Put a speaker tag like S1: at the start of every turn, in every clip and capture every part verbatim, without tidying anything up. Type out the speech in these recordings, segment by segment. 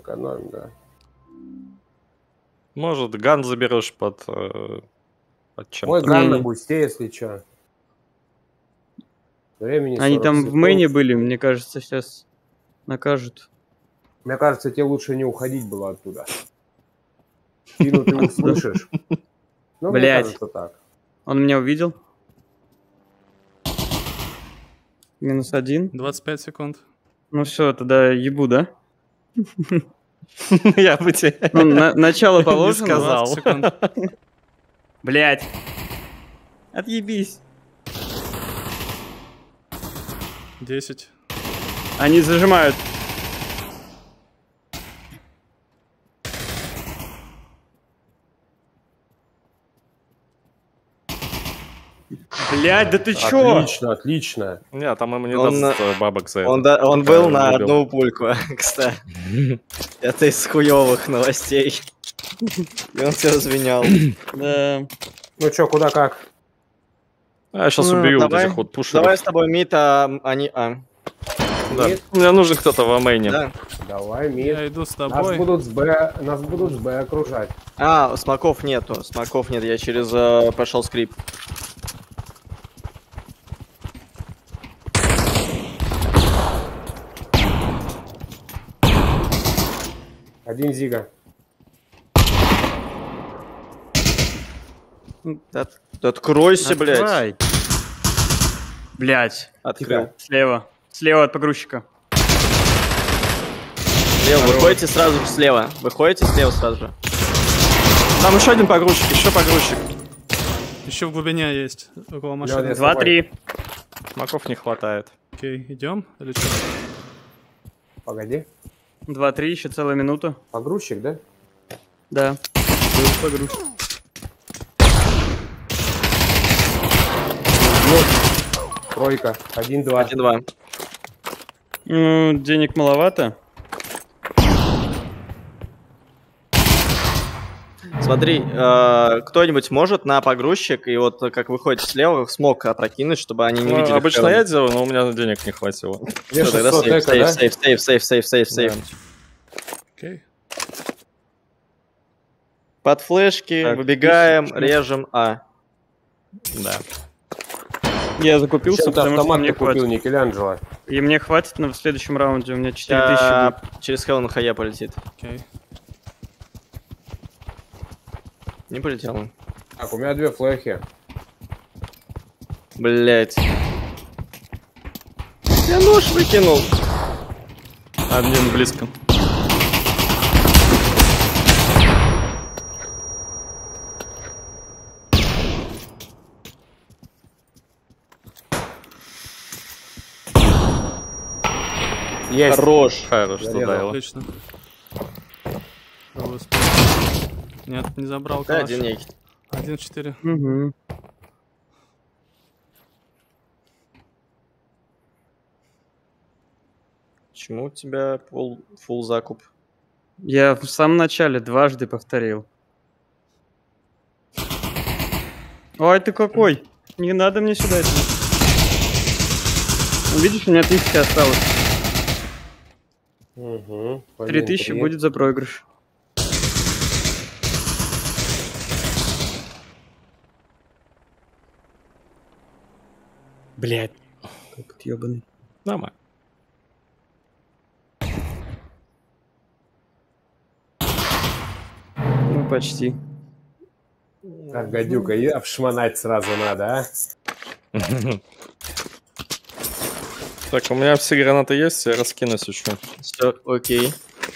S1: сэкономим, да.
S2: Может, ган заберешь под, э, под чем-то.
S1: Мой ган на бусте, если что. Времени
S3: Они там
S1: секунд.
S3: в мэне были, мне кажется, сейчас накажут.
S1: Мне кажется, тебе лучше не уходить было оттуда. Спину ты услышишь. Ну, мне кажется так.
S3: Он меня увидел. Минус один.
S4: двадцать пять секунд.
S3: Ну все, тогда ебу, да?
S2: Я бы тебе
S3: ну, на начало положено.
S2: сказал.
S3: Блять. Отъебись.
S4: десять.
S3: Они зажимают. Блять, да ты чё?
S1: Отлично, отлично.
S2: Не, там ему не
S5: Он
S2: даст
S5: на-
S2: бабок за это.
S5: Он, да- он
S2: Пока
S5: был на
S2: любил.
S5: одну пульку, кстати. Это из хуёвых новостей. И он все разменял.
S3: Да.
S1: Ну чё, куда как?
S2: А, я сейчас
S5: Ну,
S2: убью вот
S5: давай.
S2: этих вот пушеров.
S5: Давай с тобой мид, а они... А.
S2: Да.
S1: Мид?
S2: Мне нужен кто-то в амейне.
S5: Да.
S1: Давай, мид.
S4: Я иду с
S1: Нас
S4: тобой.
S1: будут с Б, нас будут с Б окружать.
S5: А, смоков нету. Смоков нет, я через... э, пошел скрип.
S1: Один Зига.
S5: От- Откройся, блядь.
S3: Открывай. Блять.
S5: Открыл.
S3: Слева. Слева от погрузчика.
S5: Слева, выходите сразу же слева. Выходите слева сразу же.
S2: Там еще один погрузчик, еще погрузчик.
S4: Еще в глубине есть. Около машины.
S1: я-
S3: Два-три.
S2: Маков не хватает.
S4: Окей, идем? Или что?
S1: Погоди.
S3: Два-три, еще целая минута.
S1: Погрузчик, да?
S3: Да. Был погрузчик.
S1: Тройка. Один-два.
S5: Один-два.
S3: Ну, денег маловато.
S5: Смотри, э, кто-нибудь может на погрузчик и вот как выходит слева смог опрокинуть, чтобы они не
S2: Ну,
S5: видели.
S2: обычно
S5: в
S2: я делаю, но у меня денег не хватило.
S1: Мне
S5: Всё, тогда
S1: шестьсот
S5: сейф,
S1: эко,
S5: сейф,
S1: да?
S5: сейф, сейф, сейф, сейф, сейф, сейф.
S4: Окей.
S5: Под флешки,
S3: Так,
S5: выбегаем,
S3: тысяча.
S5: режем А.
S2: Да.
S3: Я закупился,
S1: Чем ты
S3: потому что
S1: автомат
S3: мне
S1: купил,
S3: хватит.
S1: Никеланджело?
S3: И мне хватит на в следующем раунде. У меня четыре тысячи
S5: Ща
S3: будет.
S5: через хелл на хая полетит.
S4: Окей.
S5: Не полетел.
S1: Так, у меня две флехи.
S5: Блять. Я нож выкинул.
S2: Один близко.
S1: Есть.
S5: Хорош.
S2: Хорош,
S1: Зарезал.
S2: туда его.
S4: Отлично. Кто успел? Нет, не забрал
S5: Да,
S4: калаш.
S5: один некий.
S4: Один четыре.
S3: Угу.
S5: Почему у тебя пол, фул закуп?
S3: Я в самом начале дважды повторил. Ой, ты какой? Не надо мне сюда. Это. Видишь, у меня тысяча осталось.
S1: Угу.
S3: Три тысячи будет за проигрыш. Блять. Как ебаный.
S2: Нормально.
S3: Ну, почти.
S1: Так, гадюка, и обшмонать сразу надо, а?
S2: Так, у меня все гранаты есть, я раскинусь еще.
S5: Все, окей.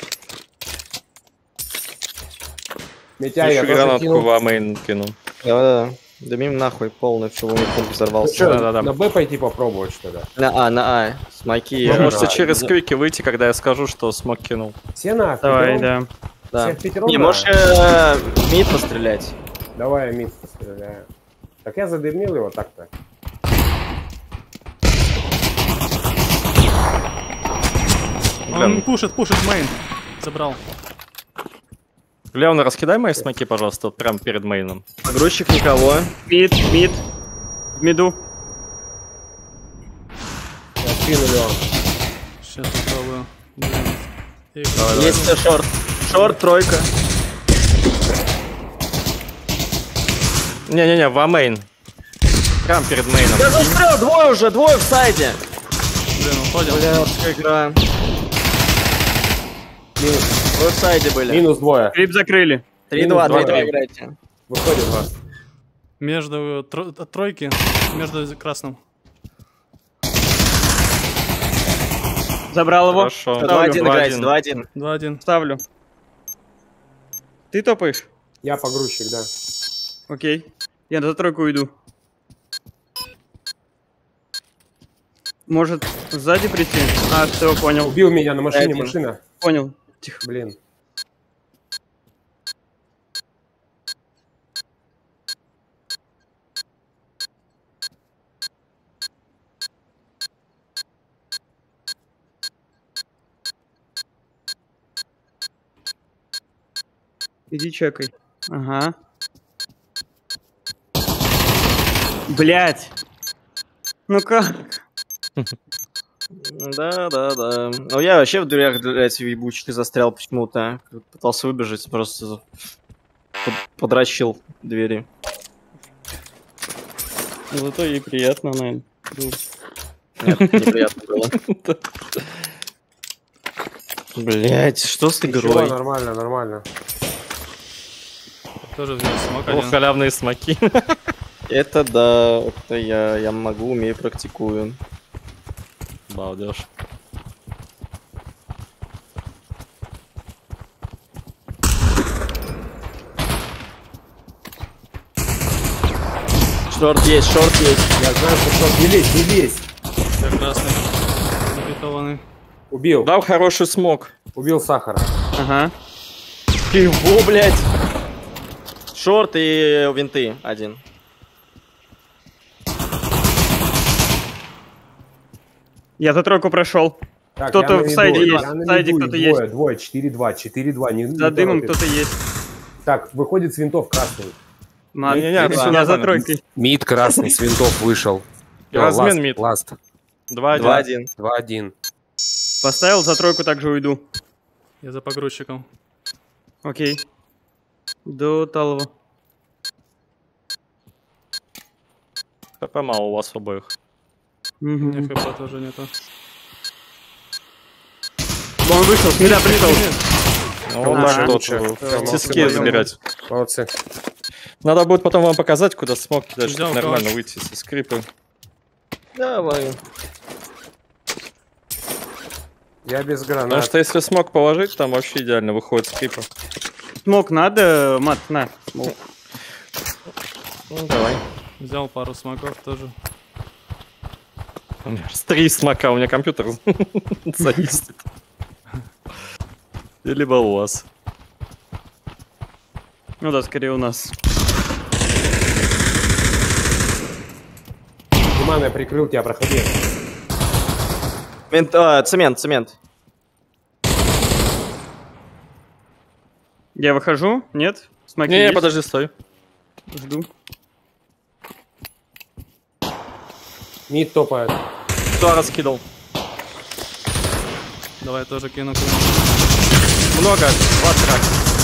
S1: Митя, я
S2: Еще
S1: тоже
S2: гранатку
S1: кинул.
S2: в амейн кину.
S5: Да-да-да. Дымим нахуй полный, чтобы у них пункт
S1: Ну
S5: взорвался.
S1: что,
S2: Да-да-да.
S1: на Б пойти попробовать, что ли?
S5: На А, на А. Смоки.
S2: Вы
S1: Да.
S2: можете
S1: Да.
S2: через
S5: Да.
S2: квики выйти, когда я скажу, что смог кинул.
S1: Все на
S3: Давай,
S1: пятером?
S3: да.
S5: Да.
S1: Все в пятером
S5: Не,
S1: на?
S5: можешь э, мид пострелять.
S1: Давай я мид постреляю. Так я задымил его так-то.
S4: Он пушит, пушит мейн. Забрал.
S2: Леон, раскидай мои смоки, пожалуйста, вот прям перед мейном.
S5: Погрузчик никого.
S3: Мид, мид. В миду.
S1: Я скинули он.
S4: Сейчас попробую. Блин. И-
S5: Есть э, шорт. Шорт, тройка.
S2: Не-не-не, в мейн. Прям перед мейном.
S5: Я застрял, двое уже, двое в сайде.
S4: Блин, уходим.
S5: Блядская игра. Двое в сайде были.
S1: Минус двое.
S3: Крип закрыли.
S5: три-два,
S1: Минус
S5: три-два
S1: два.
S5: играйте.
S1: Выходит вас.
S4: Между э, тро- от тройки, между красным.
S3: Забрал его.
S2: Хорошо.
S3: Ставлю.
S5: два-один играйте,
S2: два-один.
S5: два-один.
S4: два-один.
S3: Ставлю. Ты топаешь?
S1: Я погрузчик, да.
S3: Окей. Я за тройку иду. Может, сзади прийти? А, все, понял.
S1: Убил меня на машине,
S5: Один.
S1: машина.
S3: Понял. Тихо.
S1: Блин.
S3: Иди чекай. Ага. Блять. Ну как?
S5: Да, да, да. Ну я вообще в дверях, блядь, ебучки застрял почему-то. Пытался выбежать, просто под- подращил двери.
S3: Зато ей приятно, наверное.
S5: Нет, неприятно было. Блять, что с
S1: Ничего,
S5: игрой?
S1: нормально, нормально.
S4: Тоже взял смог
S2: О,
S4: один.
S2: халявные смоки.
S5: Это да, это я, я могу, умею, практикую.
S2: Балдеж.
S5: Шорт есть, шорт есть.
S1: Я знаю, что шорт. Не лезь, не лезь.
S4: Я красный. Запитованный.
S1: Убил.
S2: Дал хороший смог.
S1: Убил сахара.
S3: Ага.
S5: Его, блядь. Шорт и винты один.
S3: Я за тройку прошел.
S1: Так,
S3: Кто-то
S1: я на
S3: в
S1: виду,
S3: сайде
S1: я
S3: есть,
S1: на
S3: в сайде
S1: виду,
S3: кто-то
S1: двое,
S3: есть.
S1: Двое, четыре-два, четыре-два. Не, не
S3: За дымом
S1: торопись.
S3: кто-то есть.
S1: Так, выходит с винтов красный.
S3: Ман,
S2: Не-не-не,
S3: я
S2: всё
S3: за
S2: нормально.
S3: тройкой.
S1: Мид красный с винтов вышел.
S2: Размен мид.
S1: Ласт.
S2: Два-один.
S5: два-один.
S1: два-один.
S3: Поставил, за тройку также уйду.
S4: Я за погрузчиком.
S3: Окей. До Талова.
S2: ХП мало у вас обоих.
S4: У меня
S3: Мгм.
S4: хп тоже нету.
S3: Он вышел, с мида пришел.
S2: Ну, вот
S3: Ага.
S2: так вот.
S1: Лучше.
S2: э,
S1: Всё,
S2: Тиски
S1: молодцы.
S2: забирать.
S1: Молодцы.
S2: Надо будет потом вам показать, куда смог кидать,
S4: Взял
S2: чтобы нормально
S4: калаш.
S2: выйти со скрипы.
S5: Давай.
S1: Я без
S2: Потому
S1: гранат.
S2: что если смог положить, там вообще идеально выходит скрипа.
S3: Смог надо, мат, на. Смог.
S2: Ну, давай.
S4: Взял пару смоков тоже.
S2: У меня аж три смока, у меня компьютер зависит. И либо у вас.
S3: Ну да, скорее у нас.
S1: Диман, я прикрыл тебя, проходи.
S5: Винт, а, цемент, цемент.
S3: Я выхожу? Нет? Смоки
S2: Не, не,
S3: есть?
S2: подожди, стой.
S3: Жду.
S1: Мид топает.
S2: Кто раскидал?
S4: Давай тоже кину.
S2: Много, два трак.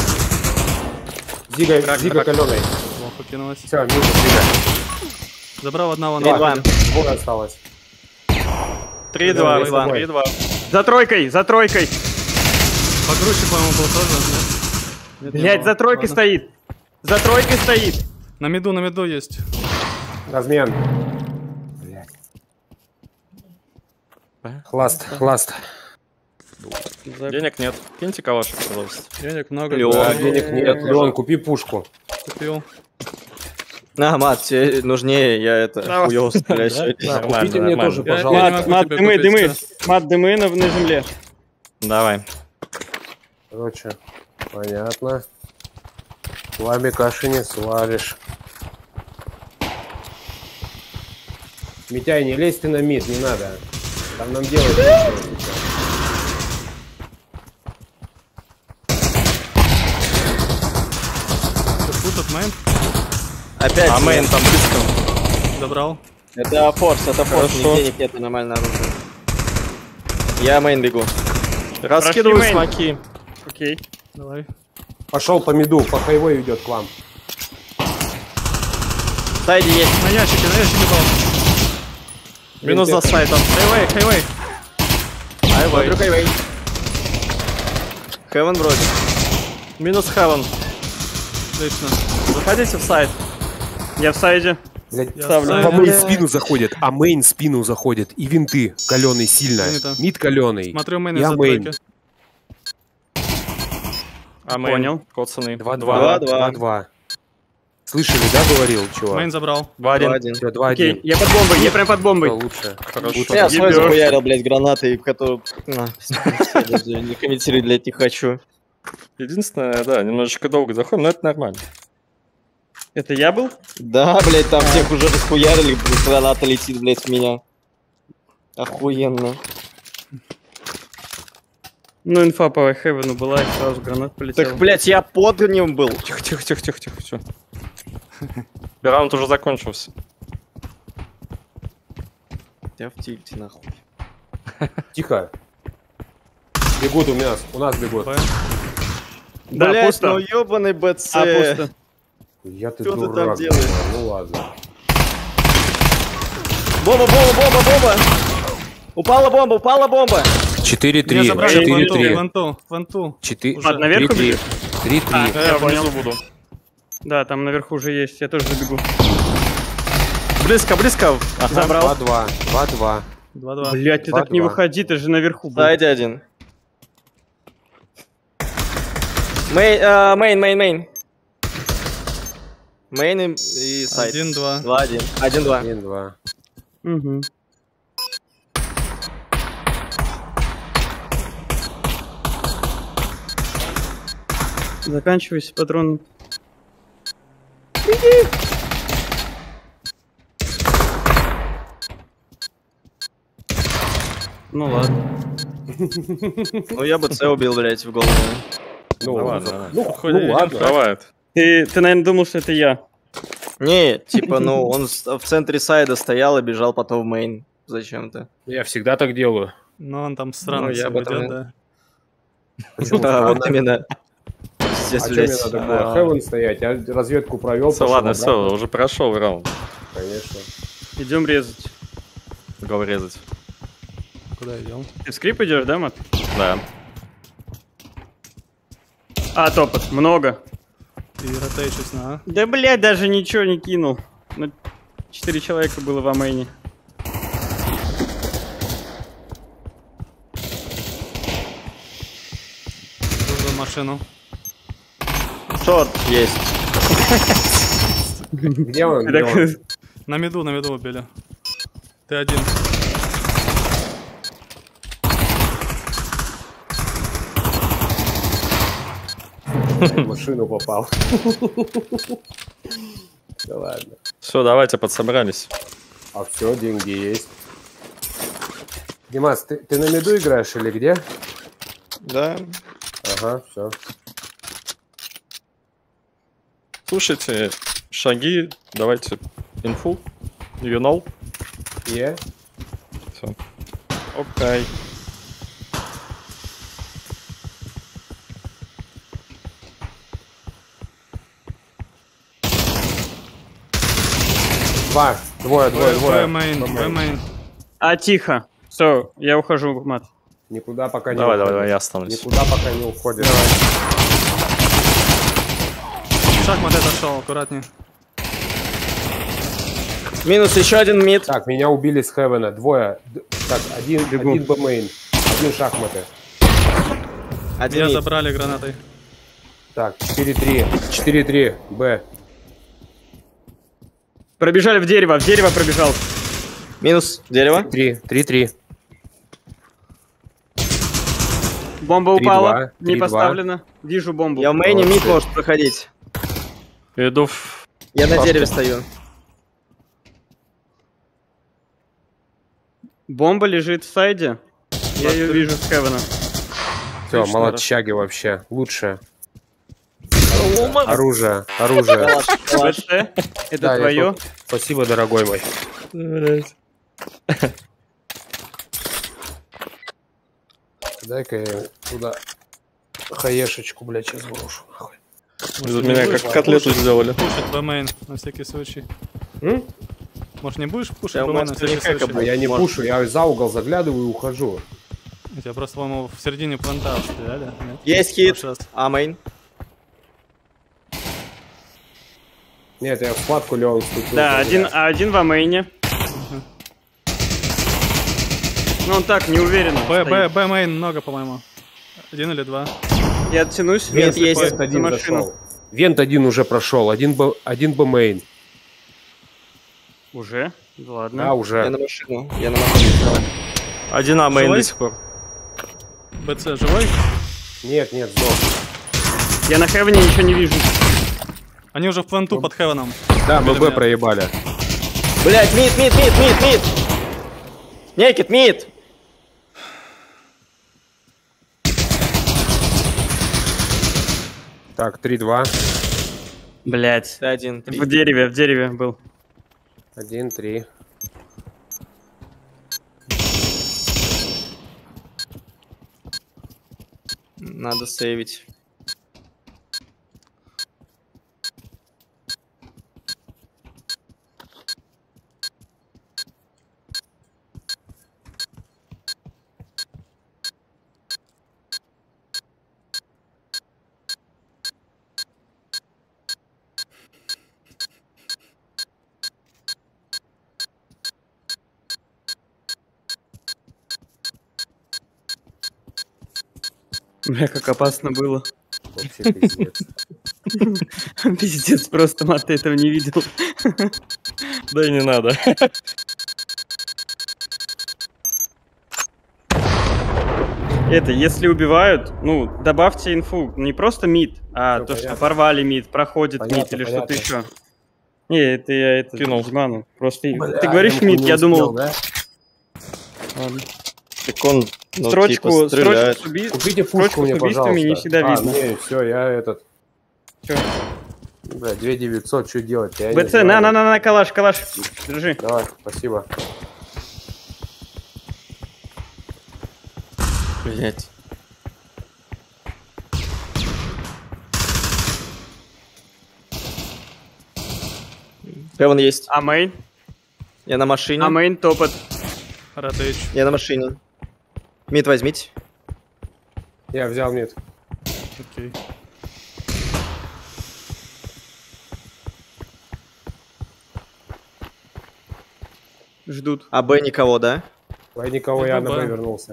S1: Зига,
S2: Трак,
S1: Зига
S2: трак.
S1: каленый.
S4: Плохо кинулась.
S1: Все, минус Зига.
S4: Забрал одного
S5: Три-два.
S4: на
S1: Двое осталось.
S2: Три-два,
S1: Да,
S2: три-два,
S1: да.
S2: три-два.
S3: За тройкой, за тройкой.
S4: Погрузчик, по-моему, был тоже. Нет? Нет, не
S3: Блять,
S4: было.
S3: за тройкой
S4: Ладно.
S3: стоит. За тройкой стоит.
S4: На миду, на миду есть.
S1: Размен. Блядь. Хласт, хласт.
S3: За-
S2: Денег нет. Киньте калашик, пожалуйста.
S4: Денег много.
S5: Леон.
S1: Да,
S4: да.
S1: денег нет. Леон, купи пушку.
S4: Купил.
S5: А, мат, тебе нужнее, я это
S2: Давай.
S5: хуёво стреляю сегодня.
S1: Да,
S2: Нормально,
S1: купите мне
S2: нормально.
S1: тоже,
S4: Я-
S1: пожалуйста.
S4: я-
S3: Мат,
S4: могу
S3: мат,
S4: тебе
S3: дымы,
S4: купить,
S3: дымы.
S4: да.
S3: Мат, дымы на, на земле.
S2: Давай.
S1: Короче, понятно. Лами каши не сваришь. Митяй, не лезь ты на мид, не надо. Там нам делать нечего сейчас.
S4: Пушат мейн.
S5: Опять.
S2: А мейн там близко.
S4: Забрал.
S5: Это форс, это форс,
S2: Хорошо.
S5: денег нет, нормально оружие. Я мейн бегу. Раскидываю
S3: Прошли мейн.
S5: смоки.
S3: Окей.
S4: Давай.
S1: Пошел по миду, по хайвою идет к вам.
S5: Сайди есть.
S4: На ящике, на ящике был.
S2: Минус за сайтом.
S4: Хайвей, хайвей.
S5: Смотрю хайвей. Хевен вроде.
S2: Минус хевен.
S4: Отлично.
S2: Заходите в сайт.
S3: Я в сайде.
S1: Блядь,
S4: Я
S3: Ставлю.
S4: в
S1: по
S4: сайде.
S1: мейн спину заходит, а мейн спину заходит. И винты каленый сильно.
S4: Принято.
S1: Мид каленый.
S4: Смотрю мейн
S1: Я
S4: из-за
S1: мейн.
S4: тройки.
S2: А мейн
S3: Понял.
S2: коцаный.
S1: два-два.
S5: Два-два.
S1: два-два. Слышали, да, говорил, чувак?
S4: Мейн забрал.
S2: два-один.
S5: Один.
S1: Все,
S3: Окей,
S1: два-один.
S3: я под бомбой, я прям под бомбой.
S1: Лучше.
S2: Хорошо.
S5: Я свой
S3: Ебёшь.
S5: захуярил, блядь, гранаты, которые... На, даже не комментировать, блядь, не хочу.
S2: Единственное, да, немножечко долго заходим, но это нормально.
S3: Это я был?
S5: Да, блядь, там всех уже расхуярили, блядь, граната летит, блядь, в меня. Охуенно.
S3: Ну, инфа по Хевену была, и сразу гранат полетел.
S5: Так, блядь, я под ним был.
S2: Тихо, тихо, тихо, тихо, тихо, все. Раунд уже закончился.
S5: Я в тильте, нахуй.
S1: Тихо. Бегут у нас, у нас бегут.
S4: Б.
S3: Да,
S5: блядь,
S3: пусто.
S5: ну ёбаный БЦ.
S3: А, пусто.
S1: Я ты
S5: Что ты там
S1: дурак.
S5: делаешь?
S1: Ну ладно.
S5: Бомба, бомба, бомба, бомба. Упала бомба, упала бомба.
S1: четыре-три.
S4: Меня забрали в ванту, в
S1: четыре-три.
S4: ванту, в ванту.
S1: четыре-
S3: Ладно, наверху
S1: три-три.
S3: бежишь?
S1: три-три.
S3: А,
S2: Я
S3: понял.
S2: внизу буду.
S3: Да, там наверху уже есть, я тоже забегу.
S2: Близко, близко. Ага.
S3: Забрал.
S1: два-два. два-два.
S4: два-два.
S3: Блять, ты так не
S1: Два-два.
S3: выходи, ты же наверху был.
S5: Сайди один. Мейн, а, мейн, мейн, мейн. Мейн и, и сайд.
S4: Один-два.
S5: Два-один. Один-два.
S1: один-два.
S3: Угу. Заканчивайся, патрон. Ну ладно.
S5: Ну я бы С убил, блядь, в голову.
S1: Ну,
S2: Да ладно, ладно.
S1: ну,
S2: Хоть
S1: ну
S2: идём,
S1: ладно.
S2: бывает.
S3: Ты, ты, наверное, думал, что это я.
S5: Не, типа, ну, он с- в центре сайда стоял и бежал потом в мейн. Зачем-то.
S1: Я всегда так делаю.
S4: Ну, он там странно
S5: Ну, я
S4: себя
S5: об этом
S4: ведет,
S5: и-
S4: да.
S1: Почему
S5: Да,
S1: странно?
S5: вот именно.
S1: А
S5: Пиздец,
S1: что мне
S5: блядь.
S1: надо было? Хевен стоять, я разведку провел.
S2: Все, ладно, все, уже прошел раунд.
S1: Конечно.
S3: Идем резать.
S2: Гол резать.
S4: Куда идем?
S3: Ты в скрип идешь, да, Мат?
S2: Да.
S3: А, топот. Много.
S4: И ротейшись на А.
S3: Да, блядь, даже ничего не кинул. Ну, четыре человека было в амейне.
S4: Вызвал машину.
S5: Шорт есть.
S1: Где он?
S3: Ты
S1: Где
S3: так-
S1: он?
S4: На меду, на меду убили. Ты один.
S1: В машину попал. Да ладно.
S2: Все, давайте подсобрались.
S1: А все, деньги есть. Димас, ты, ты на меду играешь или где?
S5: Да.
S1: Ага, все.
S2: Слушайте, шаги, давайте инфу. You know?
S1: Е?
S2: Все. Окей.
S1: Два. Двое, двое,
S4: Б
S1: двое.
S4: мейн, Б мейн.
S3: А, тихо. Все, я ухожу, Мат.
S1: Никуда пока не
S2: Давай, давай,
S1: уходишь.
S2: давай, я останусь.
S1: Никуда пока не уходишь.
S4: Шахмат отошел, аккуратнее.
S5: Минус еще один мид.
S1: Так, меня убили с Хевена. Двое. Д- Так, один,
S3: Бегу.
S1: один Б-мейн. Один шахматы.
S5: Один
S4: Меня
S5: мид.
S4: забрали гранатой.
S1: Так, четыре-три. четыре-три. Б.
S3: Пробежали в дерево, в дерево пробежал.
S5: Минус дерево.
S1: три. три-три.
S3: Бомба
S1: Три,
S3: упала,
S1: два,
S3: не
S1: три, два.
S3: поставлена. Вижу бомбу.
S5: Я в мейне мид
S1: Молодцы.
S5: может проходить.
S2: Иду в...
S5: Я на
S2: Пашка.
S5: дереве стою.
S3: Бомба лежит в сайде. Я ее вижу с Хевена.
S1: Все,
S4: Отлично,
S1: молодчаги вообще. Лучше. Оружие. Оружие.
S5: Калаш.
S3: БТ, это
S1: Да, я
S3: твое.
S1: тут- Спасибо, дорогой мой. Дай-ка я туда хаешечку, блядь, сейчас брошу.
S2: Из меня как котлету сделали.
S4: Пушить б-мейн на всякий случай.
S1: М?
S4: Может, не будешь пушить
S5: Я у
S4: б-мейн
S5: нас
S4: на всякий
S5: наверняка
S4: случай?
S1: А я не
S5: Может.
S1: пушу, я за угол заглядываю и ухожу.
S4: У тебя просто, по-моему, в середине планта стреляли. Нет?
S5: Есть хит.
S4: Прошлый раз.
S5: А, мейн.
S1: Нет, я в вкладку Леон вступил.
S3: Да, один, а один в амейне. Ну он так, не уверен.
S4: Б, Б, Б-мейн много, по-моему. Один или два.
S3: Я оттянусь.
S5: Вент
S3: если
S5: есть.
S3: по-
S1: Вент
S3: за
S1: один
S3: машину.
S1: зашел. Вент один уже прошел, один б, один б мейн.
S3: Уже?
S1: Да,
S3: Ладно.
S5: Я
S1: уже.
S5: на машину. Я на машину.
S2: Один А мейн
S4: Живой?
S2: до сих пор.
S4: БЦ живой?
S1: Нет, нет, сдох.
S3: Я на хевене ничего не вижу.
S4: Они уже в планту под хевеном.
S1: Да, мы
S4: Убили
S1: Б
S4: меня.
S1: проебали.
S5: Блять, мид, мид, мид, мид, мид. Некит, мид.
S1: Так, три-два.
S3: Блять.
S5: Один, три.
S3: В дереве, в дереве был.
S1: один-три.
S5: Надо сейвить.
S3: Бля, как опасно было.
S1: Вообще пиздец.
S3: Пиздец, просто мат, ты этого не видел.
S2: Да и не надо.
S3: Это, если убивают, ну, добавьте инфу. Не просто мид, а
S1: Всё
S3: то, что
S1: понятно.
S3: порвали мид, проходит
S1: Понятно,
S3: мид или что-то
S1: понятно.
S3: еще. Не, это я это
S2: Кинул.
S3: Диману. Просто
S1: Бля,
S3: ты говоришь
S1: Эмку
S3: мид,
S1: не
S3: я
S1: успел,
S3: думал.
S1: да?
S3: Ладно.
S5: Так он, ну,
S3: Строчку,
S5: типа, стреляет.
S3: строчку с уби-
S1: Купите
S3: строчку
S1: пушку
S3: с
S1: мне,
S3: убийствами
S1: пожалуйста.
S3: не всегда
S1: а,
S3: видно.
S1: не, все, я этот...
S3: Чё?
S1: Бля, две девятьсот, что делать? Я не
S3: БЦ,
S1: знаю.
S3: на, на, на, на, калаш, калаш. Держи.
S1: Давай, спасибо.
S5: Блять. Хевен есть.
S3: А мейн?
S5: Я на машине.
S3: А мейн топот.
S4: Ротейдж.
S5: Я на машине. Мид возьмите.
S1: Я взял мид.
S4: Окей.
S3: Ждут.
S5: А Б никого, да?
S1: Ой, никого,
S4: Это
S1: я на
S4: Б.
S1: Б вернулся.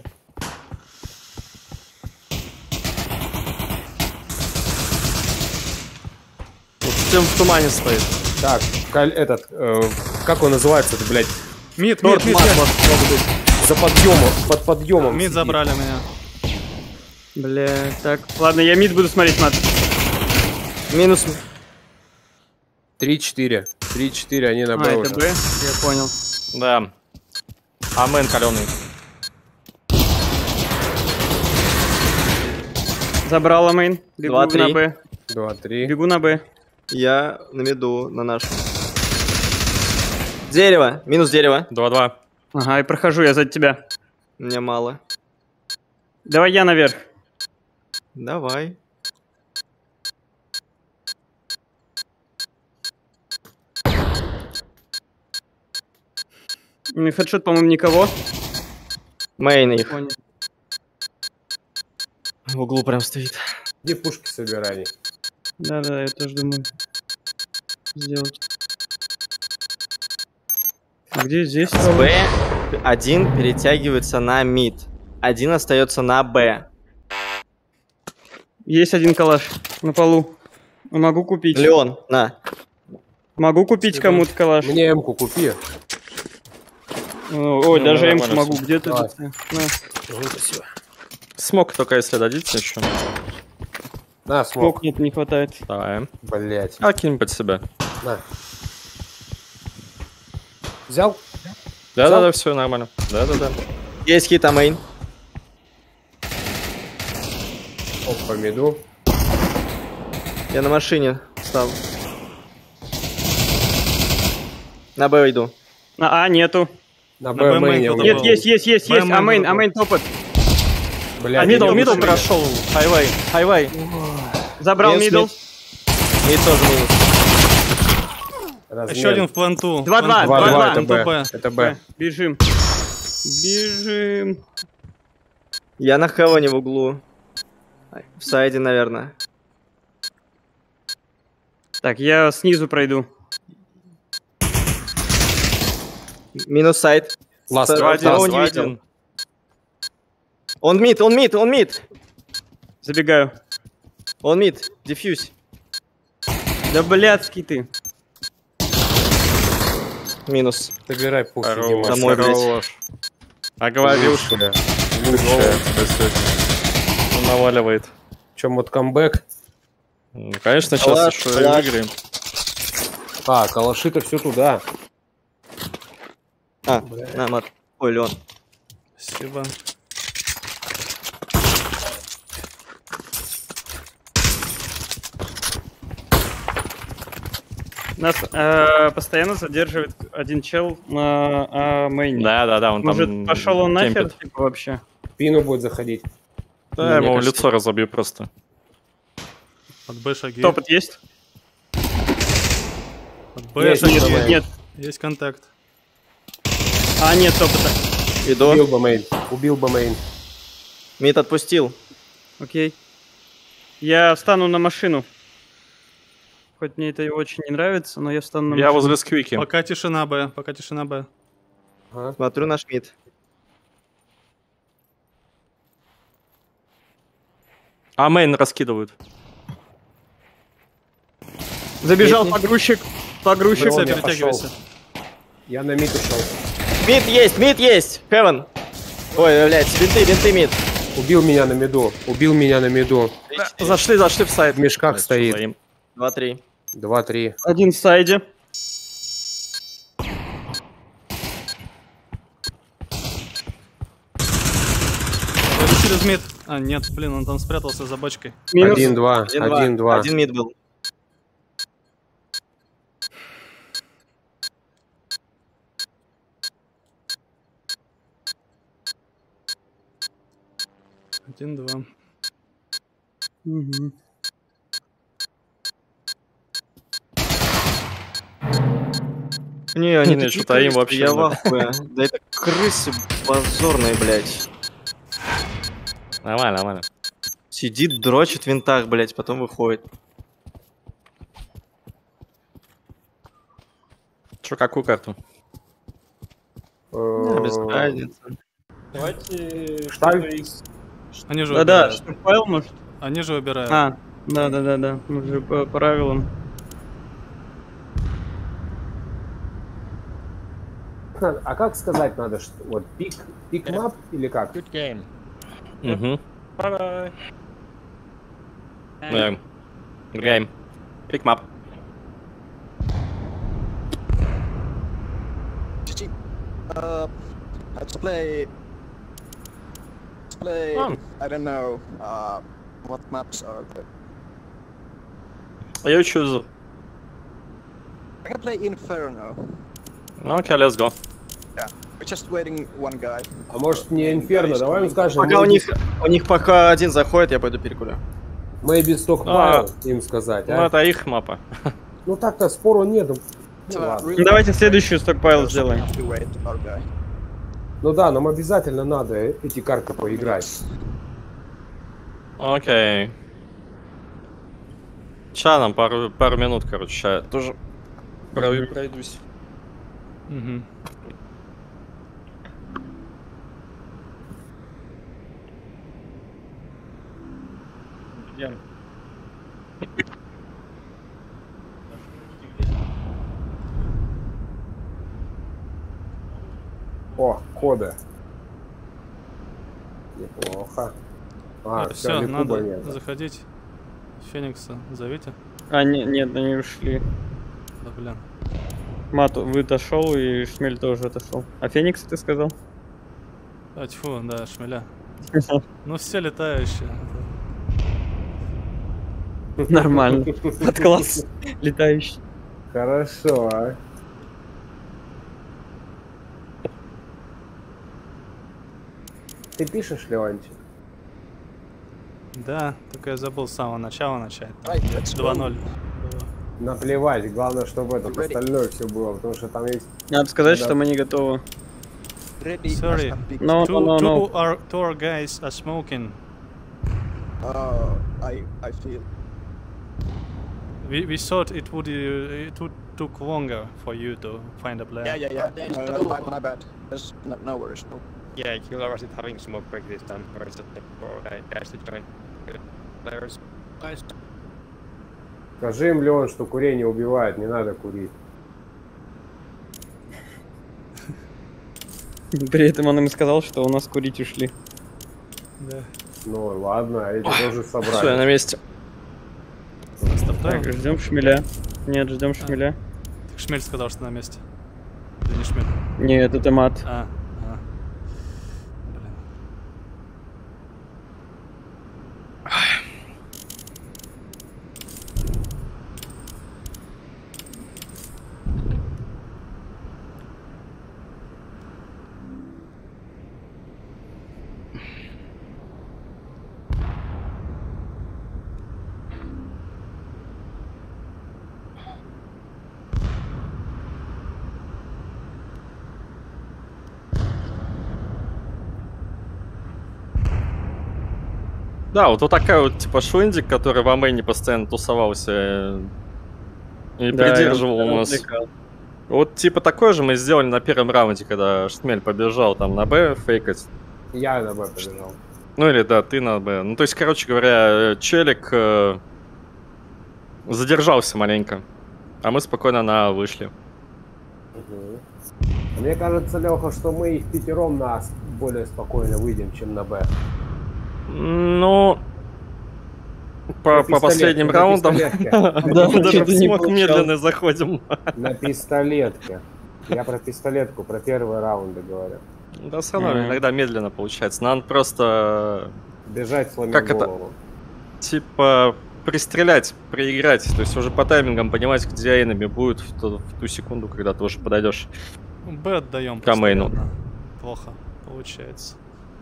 S2: Вот всем в тумане стоит.
S1: Так, каль- этот, э, как он называется, это, блядь,
S4: Мид,
S1: торт
S4: мид, мид,
S1: мат,
S4: мид.
S1: может, может быть, за подъемом, под подъемом.
S4: Мид
S1: сидит.
S4: забрали меня.
S3: Бля, так. Ладно, я мид буду смотреть, мат.
S5: Минус.
S1: три-четыре. три-четыре, они на
S3: А,
S1: Б
S3: это
S1: уже.
S3: Б, я понял.
S2: Да. А мейн каленый.
S3: Забрала мейн. Бегу
S5: Два,
S3: на
S5: три.
S3: Б.
S1: два-три.
S3: Бегу на Б.
S5: Я на миду, на нашу. Дерево. Минус дерево.
S2: Два-два.
S3: Ага, и прохожу я за тебя.
S5: Мне мало.
S3: Давай я наверх.
S5: Давай.
S3: Ну, хедшот, по-моему, никого.
S5: Мейн их.
S3: Понял.
S5: В углу прям стоит.
S1: Где пушки собирали?
S3: Да-да, я тоже думаю. Сделать. Где здесь?
S5: С Б один перетягивается на мид. Один остается на Б.
S3: Есть один калаш на полу. Могу купить.
S5: Леон, на.
S3: Могу купить кому-то калаш.
S1: Мне М-ку купи.
S3: О, Ой,
S2: Ну,
S3: даже М
S2: нормально
S3: могу.
S2: всё.
S3: Где ты?
S1: Давай.
S3: тут? На.
S2: Смог только если дадите еще.
S1: На, смог.
S3: Сколько нет, не хватает.
S2: Давай.
S1: Блять.
S2: А кинь под себя.
S1: На. Взял?
S2: Да-да-да, все нормально. Да-да-да.
S5: Есть хит, а мейн.
S1: Оп, по миду.
S5: Я на машине стал. На Б иду.
S3: На А нету.
S1: На
S4: На
S1: Б
S4: Б
S1: мейне
S4: мейн
S1: у
S4: кто-то
S1: меня
S3: Нет,
S4: был.
S3: есть, есть, есть,
S4: Б
S3: есть.
S4: мейн
S3: А мейн,
S4: был.
S3: а мейн топот.
S1: Блядь,
S2: А мидл,
S1: я
S2: мидл
S1: лучше-
S2: прошел. Хайвей, хайвей.
S3: Забрал
S5: Минус
S3: мидл.
S5: мид. Мид тоже минус.
S1: Размен.
S4: Еще один в пленту.
S3: Два-два,
S1: Два,
S3: два-два.
S1: два, это
S4: Пленту
S1: Б.
S4: Б.
S1: Это Б.
S3: Бежим. Бежим.
S5: Я на хеване в углу. В сайде, наверное.
S3: Так, я снизу пройду.
S5: Минус сайд.
S2: Ласт,
S5: Второго
S2: два, один,
S5: не
S2: два,
S5: видел.
S2: один.
S5: Он мид, он мид, он мид.
S3: Забегаю.
S5: Он мид. Дефьюз.
S3: Да блядский ты.
S5: Минус.
S1: Собирай пух,
S2: Хорош,
S1: Дима.
S5: Домой, блядь.
S2: хорош. А говорил, что
S1: Лучшая.
S2: Лучшая. Ну, наваливает.
S1: Чем вот камбэк?
S2: Ну, конечно, сейчас
S5: Калаш,
S2: еще и
S5: калаш.
S2: выиграем.
S1: А, калаши-то все туда.
S5: А, на, мат. Ой, Леон.
S4: Спасибо.
S3: Нас э, постоянно задерживает один чел на э, мейне.
S2: Да, да, да, он
S3: Может,
S2: там
S3: пошел он нахер,
S2: кемпит.
S3: типа, вообще?
S1: Пину будет заходить.
S2: Да,
S1: Мне
S2: ему
S1: кажется.
S2: лицо разобью просто.
S4: От Б шаги.
S3: Топот есть?
S4: От Б
S1: Есть,
S4: шаги.
S1: есть,
S3: Нет, нет.
S4: Есть контакт.
S3: А, нет топота.
S5: Иду.
S1: Убил бы мейн. Убил бы мейн.
S5: Мид отпустил.
S3: Окей. Я встану на машину. Хоть мне это и очень не нравится, но я встану на
S2: Я
S3: машину.
S2: возле сквики.
S4: Пока тишина Б. Пока тишина Б.
S1: Ага.
S5: Смотрю наш мид.
S2: А мейн раскидывают.
S3: Забежал
S5: Нет,
S3: погрузчик. Погрузчик.
S1: Дрон,
S4: Все,
S1: я
S4: перетягивайся.
S1: Я на мид ушел.
S5: Мид есть, мид есть. Хевен. Ой, блядь, винты, винты, мид.
S1: Убил меня на миду. Убил меня на миду.
S2: Зашли, зашли в сайт.
S1: В мешках
S2: Блядь,
S1: стоит.
S2: что за им?
S5: Два-три.
S1: Два-три.
S3: Один в сайде.
S4: Пойду через мид. А, нет, блин, он там спрятался за бочкой.
S3: Минус.
S1: Один-два.
S5: Один-два.
S1: Один-два.
S5: Один мид был.
S4: Один-два.
S3: Мгм.
S5: Не, они
S2: Не,
S5: такие
S2: что-то им
S5: крысы,
S2: вообще
S5: я
S2: не
S5: в ахуе. Да это крысы позорные, блядь.
S2: Нормально, нормально.
S5: Сидит, дрочит в винтах, блядь, потом выходит.
S2: Че, какую карту?
S5: Да, без
S1: Э,
S5: разницы.
S3: Давайте...
S1: Шталь?
S4: Они же
S3: Да-да,
S4: выбирают.
S3: файл может.
S4: Они же выбирают.
S3: А, да-да-да-да. Мы же по правилам.
S1: А как сказать надо, что вот пик, пик мап или как?
S2: Угу.
S3: Bye-bye.
S2: Да. Играем. Пикмап.
S6: Uh, let's play. Let's play.
S2: Oh.
S6: I don't know. Uh, what maps are there?
S2: You choose.
S6: I can play Inferno.
S2: Okay, let's go.
S6: We're just waiting one guy.
S1: А может не Инферно, давай им скажем.
S5: Пока у них, у них пока один заходит, я пойду перекурю.
S1: Maybe stockpile им сказать,
S2: Ну,
S1: а?
S2: это их мапа.
S1: Ну так-то спору нет. Ну,
S6: So,
S1: ладно.
S6: really-
S3: Давайте следующую стокпайл
S6: So we
S3: сделаем.
S6: have to wait our guy.
S1: Ну да, нам обязательно надо эти карты поиграть.
S2: Окей. Ща нам пару, пару минут, короче, ща я тоже прой- пройдусь.
S4: Мгм.
S1: О, коды. Неплохо. А, все,
S4: Все,
S1: Ликуба
S4: надо
S1: нет.
S4: заходить. Феникса зовите.
S3: А, не, нет, они ушли.
S4: Да блин.
S3: Мат отошел и Шмель тоже отошел. А Феникс ты сказал?
S4: А, тьфу, да, шмеля. Ну все летающие.
S3: Нормально. Под класс летающий.
S1: Хорошо, а. Ты пишешь, Леончик?
S4: Да, только я забыл с самого начала начать.
S6: Right, let's go.
S4: два ноль.
S1: Наплевать, главное, чтобы это
S6: Ready.
S1: остальное все было, потому что там есть...
S5: Надо сказать,
S1: Да.
S5: что мы не готовы.
S6: Ready
S4: Sorry.
S6: as a big-
S5: No,
S4: Two,
S5: no, no,
S4: two,
S5: no.
S4: Our, two our guys are smoking.
S6: Uh, I I feel.
S4: We, we thought it would uh, it would took longer for you to find a player.
S6: Yeah, yeah, yeah. Uh, my, my bad. There's no, no worries. No.
S7: Yeah, Killer was it having smoke break this time, or is it like for guys to join good players? Nice.
S1: Скажи им, Леон, что курение убивает, не надо курить.
S5: При этом он им сказал, что у нас курить ушли.
S4: Да.
S1: Ну ладно, эти тоже
S5: Все, я
S1: собрали.
S5: на месте.
S4: Стартуем?
S5: Так, ждем шмеля. Нет, ждем шмеля.
S4: Так Шмель сказал, что на месте. Или не Шмель?
S5: Нет, это мат.
S4: А, а. Блин.
S2: Да, вот, вот такая вот типа Швендик, который в Амэне постоянно тусовался э, и
S5: Да,
S2: придерживал
S5: я- я
S2: у нас.
S5: отвлекал.
S2: Вот типа такое же мы сделали на первом раунде, когда Шмель побежал там на Б фейкать.
S1: Я на Б побежал.
S2: Ну или да, ты на Б. Ну то есть, короче говоря, э, челик э, задержался маленько, а мы спокойно на А вышли.
S1: Мгм. Мне кажется, Леха, что мы их пятером на А более спокойно выйдем, чем на Б.
S2: Ну, по,
S1: На
S2: по последним
S1: пистолетке, на
S2: раундам
S1: пистолетке.
S5: Да,
S2: мы даже
S5: что-то
S2: в
S5: не
S2: смог
S5: получалось.
S2: медленно заходим.
S1: На пистолетке. Я про пистолетку, про первые раунды говорю.
S2: Да, все равно
S5: Мгм.
S2: иногда медленно получается. Надо просто
S1: Бежать, сломя
S2: Как это?
S1: голову.
S2: типа пристрелять, проиграть. То есть уже по таймингам понимать, где энеми будет в ту, в ту секунду, когда ты уже подойдешь.
S4: Б отдаем.
S2: Ко мейну.
S4: постоянно. Плохо получается.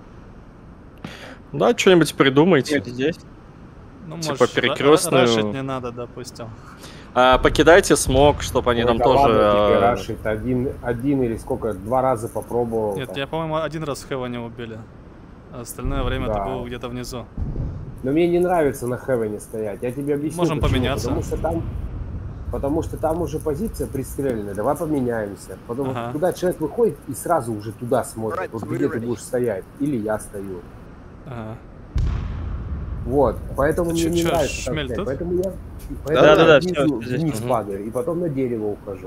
S2: Да, что-нибудь придумайте.
S5: Это здесь?
S4: Ну,
S2: Типа
S4: может, ра-
S2: перекрёстную-
S4: рашить не надо, допустим.
S2: А, покидайте смог, чтобы они
S1: Ой,
S2: там
S1: да
S2: тоже...
S1: ладно, тебе
S2: а,
S1: рашить. Один, один или сколько, два раза попробовал.
S4: Нет,
S1: там.
S4: я, по-моему, один раз Хэва не убили. А остальное время
S1: Да.
S4: ты был где-то внизу.
S1: Но мне не нравится на Хевене стоять. Я тебе объясню.
S4: Можем
S1: почему.
S4: поменяться.
S1: Потому что там, потому что там уже позиция пристреленная. Давай поменяемся. Потому
S4: Ага.
S1: что туда человек выходит и сразу уже туда смотрит.
S6: Right,
S1: Вот
S6: we're
S1: где ты
S6: ready.
S1: будешь стоять. Или я стою.
S4: Ага.
S1: Вот. Поэтому
S4: Ты
S1: мне
S4: чё-
S1: не
S4: чё,
S1: нравится так
S4: Шмель
S1: стоять.
S4: тут?
S1: Поэтому я, поэтому я
S5: Да-да-да,
S1: внизу-
S5: всё, здесь.
S1: вниз
S2: Мгм.
S1: падаю. И потом на дерево ухожу.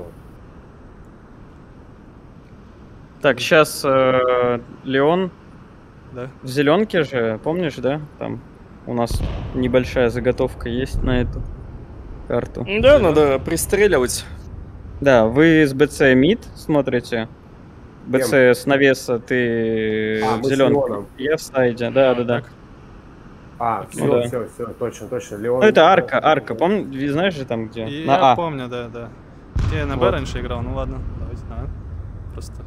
S5: Так, сейчас Леон
S4: Да.
S5: в зеленке же, помнишь, да? Там у нас небольшая заготовка есть на эту карту.
S2: Да, надо пристреливать.
S5: Да, вы с БЦ мид смотрите. БЦ с навеса ты
S1: А,
S5: в
S1: мы с
S5: зеленке.
S1: Леоном.
S5: Я в сайде, да, да, да.
S4: Так.
S1: А,
S5: Ну
S1: все,
S5: да.
S1: все, все, точно, точно. Леон.
S5: Ну это арка, арка, помнишь, знаешь же там где?
S4: И
S5: На
S4: я
S5: А.
S4: помню, да, да. Я на Б
S5: Вот.
S4: раньше играл, ну ладно, давайте на А. Просто.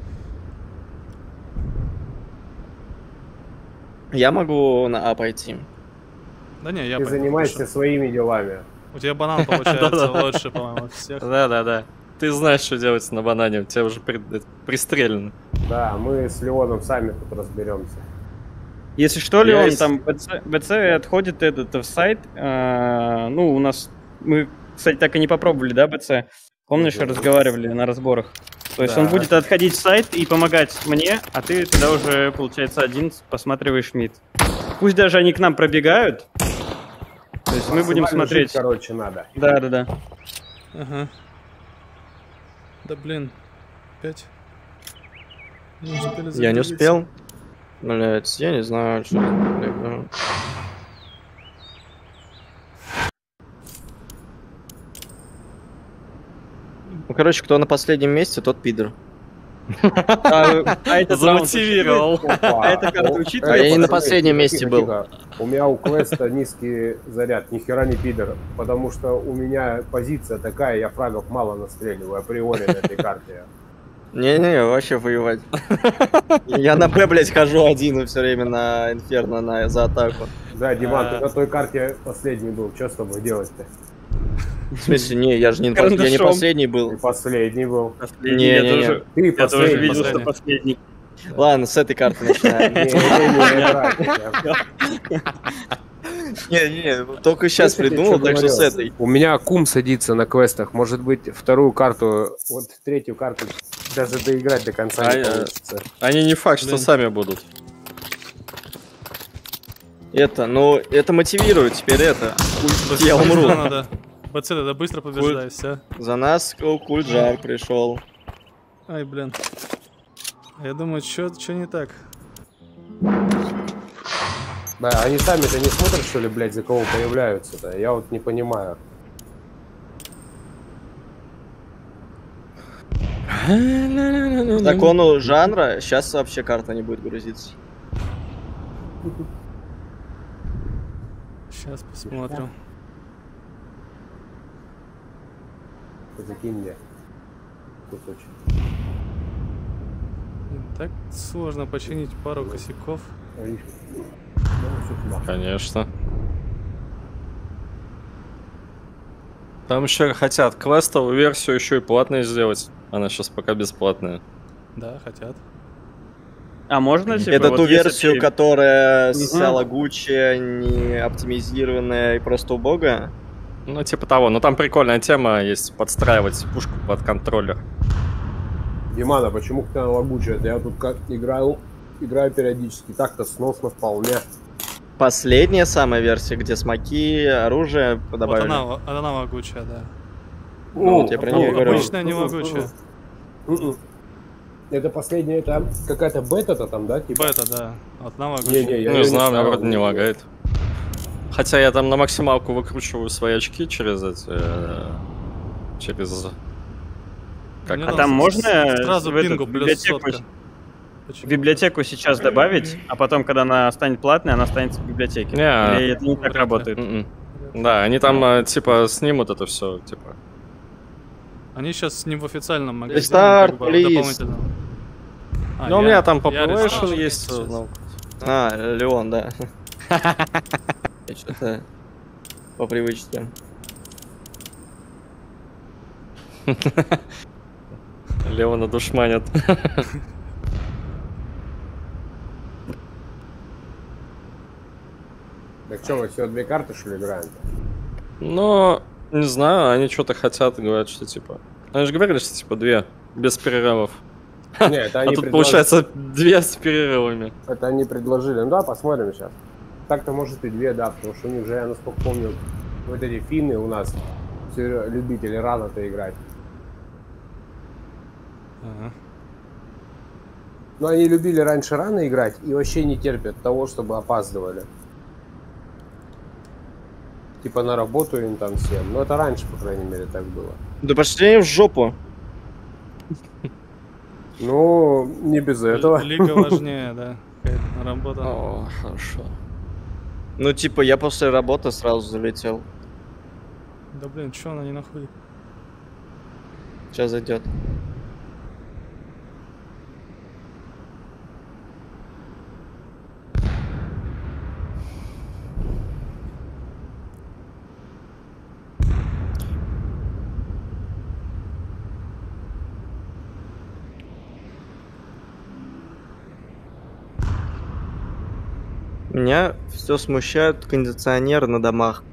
S5: Я могу на А пойти.
S4: Да не, я
S1: Ты
S4: пойду,
S1: занимаешься
S4: хорошо.
S1: своими делами.
S4: У тебя банан получается лучше, по-моему, от всех.
S2: Да-да-да. Ты знаешь, что делать на банане, у тебя уже при- пристрелено.
S1: Да, мы с Леоном сами тут разберемся.
S5: Если что,
S2: Я
S5: Леон,
S2: из-
S5: там БЦ, БЦ отходит этот в сайт. э, ну, у нас, мы, кстати, так и не попробовали, да, БЦ? Помнишь,
S1: Мгм.
S5: разговаривали на разборах? То есть
S1: Да.
S5: он будет отходить в сайт и помогать мне, а ты тогда уже, получается, один посматриваешь мид. Пусть даже они к нам пробегают. То есть мы будем
S1: Максимально
S5: смотреть.
S1: жить, короче, надо.
S5: Да, да, да.
S4: Ага. Да блин. Пять. Не успели
S5: Я не
S4: загрузиться.
S5: успел. Блять, я не знаю, что. такое. Ну, короче, кто на последнем месте, тот пидор. А, а этот раунд
S2: Замотивировал.
S1: Опа.
S5: А это карта
S1: О,
S5: учитывает?
S1: э,
S5: А я не на
S1: пацаны,
S5: последнем
S1: тихо,
S5: месте
S1: тихо,
S5: был.
S1: тихо. У меня у квеста низкий заряд, ни хера не пидор, потому что у меня позиция такая, я фрагов мало настреливаю априори на этой карте.
S5: Не-не, вообще воевать. Я на Б, блядь, хожу один и все время на Инферно на, за атаку.
S1: Да, Диман, ты
S4: А.
S1: на той карте последний был. Что с тобой делать-то?
S2: В смысле, не, я же не, пос- я не
S3: Карандашом.
S2: последний
S1: Ты
S2: был.
S1: последний был.
S3: Последний,
S2: Не,
S3: я
S2: не, не.
S3: тоже,
S1: Ты
S3: я тоже
S1: последний.
S3: видел, что
S4: последний.
S3: последний.
S2: Ладно, с этой карты начинаем.
S1: Не-не-не, брат.
S2: Не, не, только сейчас
S1: Слышите,
S2: придумал,
S1: что
S2: так что с
S1: говорил?
S2: этой.
S1: У меня кум садится на квестах. Может быть, вторую карту, вот третью карту даже доиграть до конца
S2: А
S1: не
S2: я-
S1: получится.
S2: Они не факт, что
S4: Блин.
S2: сами будут. Это, ну, это мотивирует теперь это. Куль- Я умру.
S4: Надо. БЦ, да быстро побеждай, все.
S2: За нас Кульджар пришел.
S4: Ай, блин. А я думаю, что не так?
S1: Да, они сами-то не смотрят, что ли, блядь, за кого появляются-то? Я вот не понимаю.
S2: По закону жанра сейчас вообще карта не будет грузиться.
S4: Сейчас посмотрим.
S1: Закинь мне кусочек.
S4: Блин, так сложно починить пару косяков.
S1: Видишь? Ну, всё туда.
S2: Конечно. Там еще хотят квестовую версию еще и платной сделать. Она сейчас пока бесплатная.
S4: Да, хотят.
S3: А можно, типа,
S2: Это
S3: вот
S2: ту
S3: если
S2: версию,
S3: ты-
S2: которая
S3: Мгм.
S2: вся лагучая, не оптимизированная и просто убогая. Ну, типа того. Но там прикольная тема есть, подстраивать пушку под контроллер.
S1: Диман, а почему ты лагучая? Я тут как играю, играю периодически. Так-то сносно вполне.
S2: Последняя самая версия, где смоки, оружие
S4: Вот
S2: добавили.
S4: она, вот она могучая, да.
S2: Ну, вот я про неё
S4: Ну,
S2: говорю.
S4: обычная не могучая.
S1: М-м. Это последняя, это какая-то бета-то там, да? Типа?
S4: Бета, да. Вот она могучая.
S1: Не-не, я
S2: Ну,
S1: её
S2: не знаю, у меня
S1: ставил.
S2: вроде не лагает. Хотя я там на максималку выкручиваю свои очки через эти... э, через... Как
S4: Мне
S3: А
S2: это
S3: там
S2: называется?
S3: можно
S4: Сразу
S3: в эту
S4: бингу плюс
S3: библиотеку,
S4: сотка.
S3: в
S4: Почему?
S3: библиотеку сейчас добавить, а потом, когда она станет платной, она останется в библиотеке?
S2: Не.
S3: Или это не так
S4: Вряд ли.
S3: работает?
S2: М-м. Да, они там, э, типа, снимут это все, типа...
S4: Они сейчас не в официальном магазине,
S2: Рестарт,
S4: как бы, а в
S2: плиз.
S4: дополнительном. А,
S2: Ну, у
S4: я-
S2: меня там
S4: я
S2: Population
S4: рестарт
S2: есть.
S4: сейчас.
S2: ну. А, Леон, да. Я что-то по привычке. Леона душманят.
S1: Так что, мы всего две карты, что ли, играем?
S2: Но, не знаю, они что-то хотят, говорят, что типа... Они же говорили, что типа две, без перерывов.
S1: Не, это
S2: А
S1: они
S2: тут
S1: предложили-
S2: получается две с перерывами.
S1: Это они предложили. Ну да, посмотрим сейчас. Так-то может и две, да, потому что у них же, я насколько помню, вот эти финны у нас все любители рано-то играть.
S4: Ага.
S1: Но они любили раньше рано играть и вообще не терпят того, чтобы опаздывали. Типа на работу им там всем. Ну это раньше, по крайней мере, так было.
S2: Да пошли они в жопу.
S1: Ну, не без этого.
S4: Лига важнее, да. Какая-то работа.
S2: О, хорошо. Ну, типа, я после работы сразу залетел.
S4: Да блин, что она не находит?
S2: Сейчас зайдет. Меня все смущают кондиционеры на домах.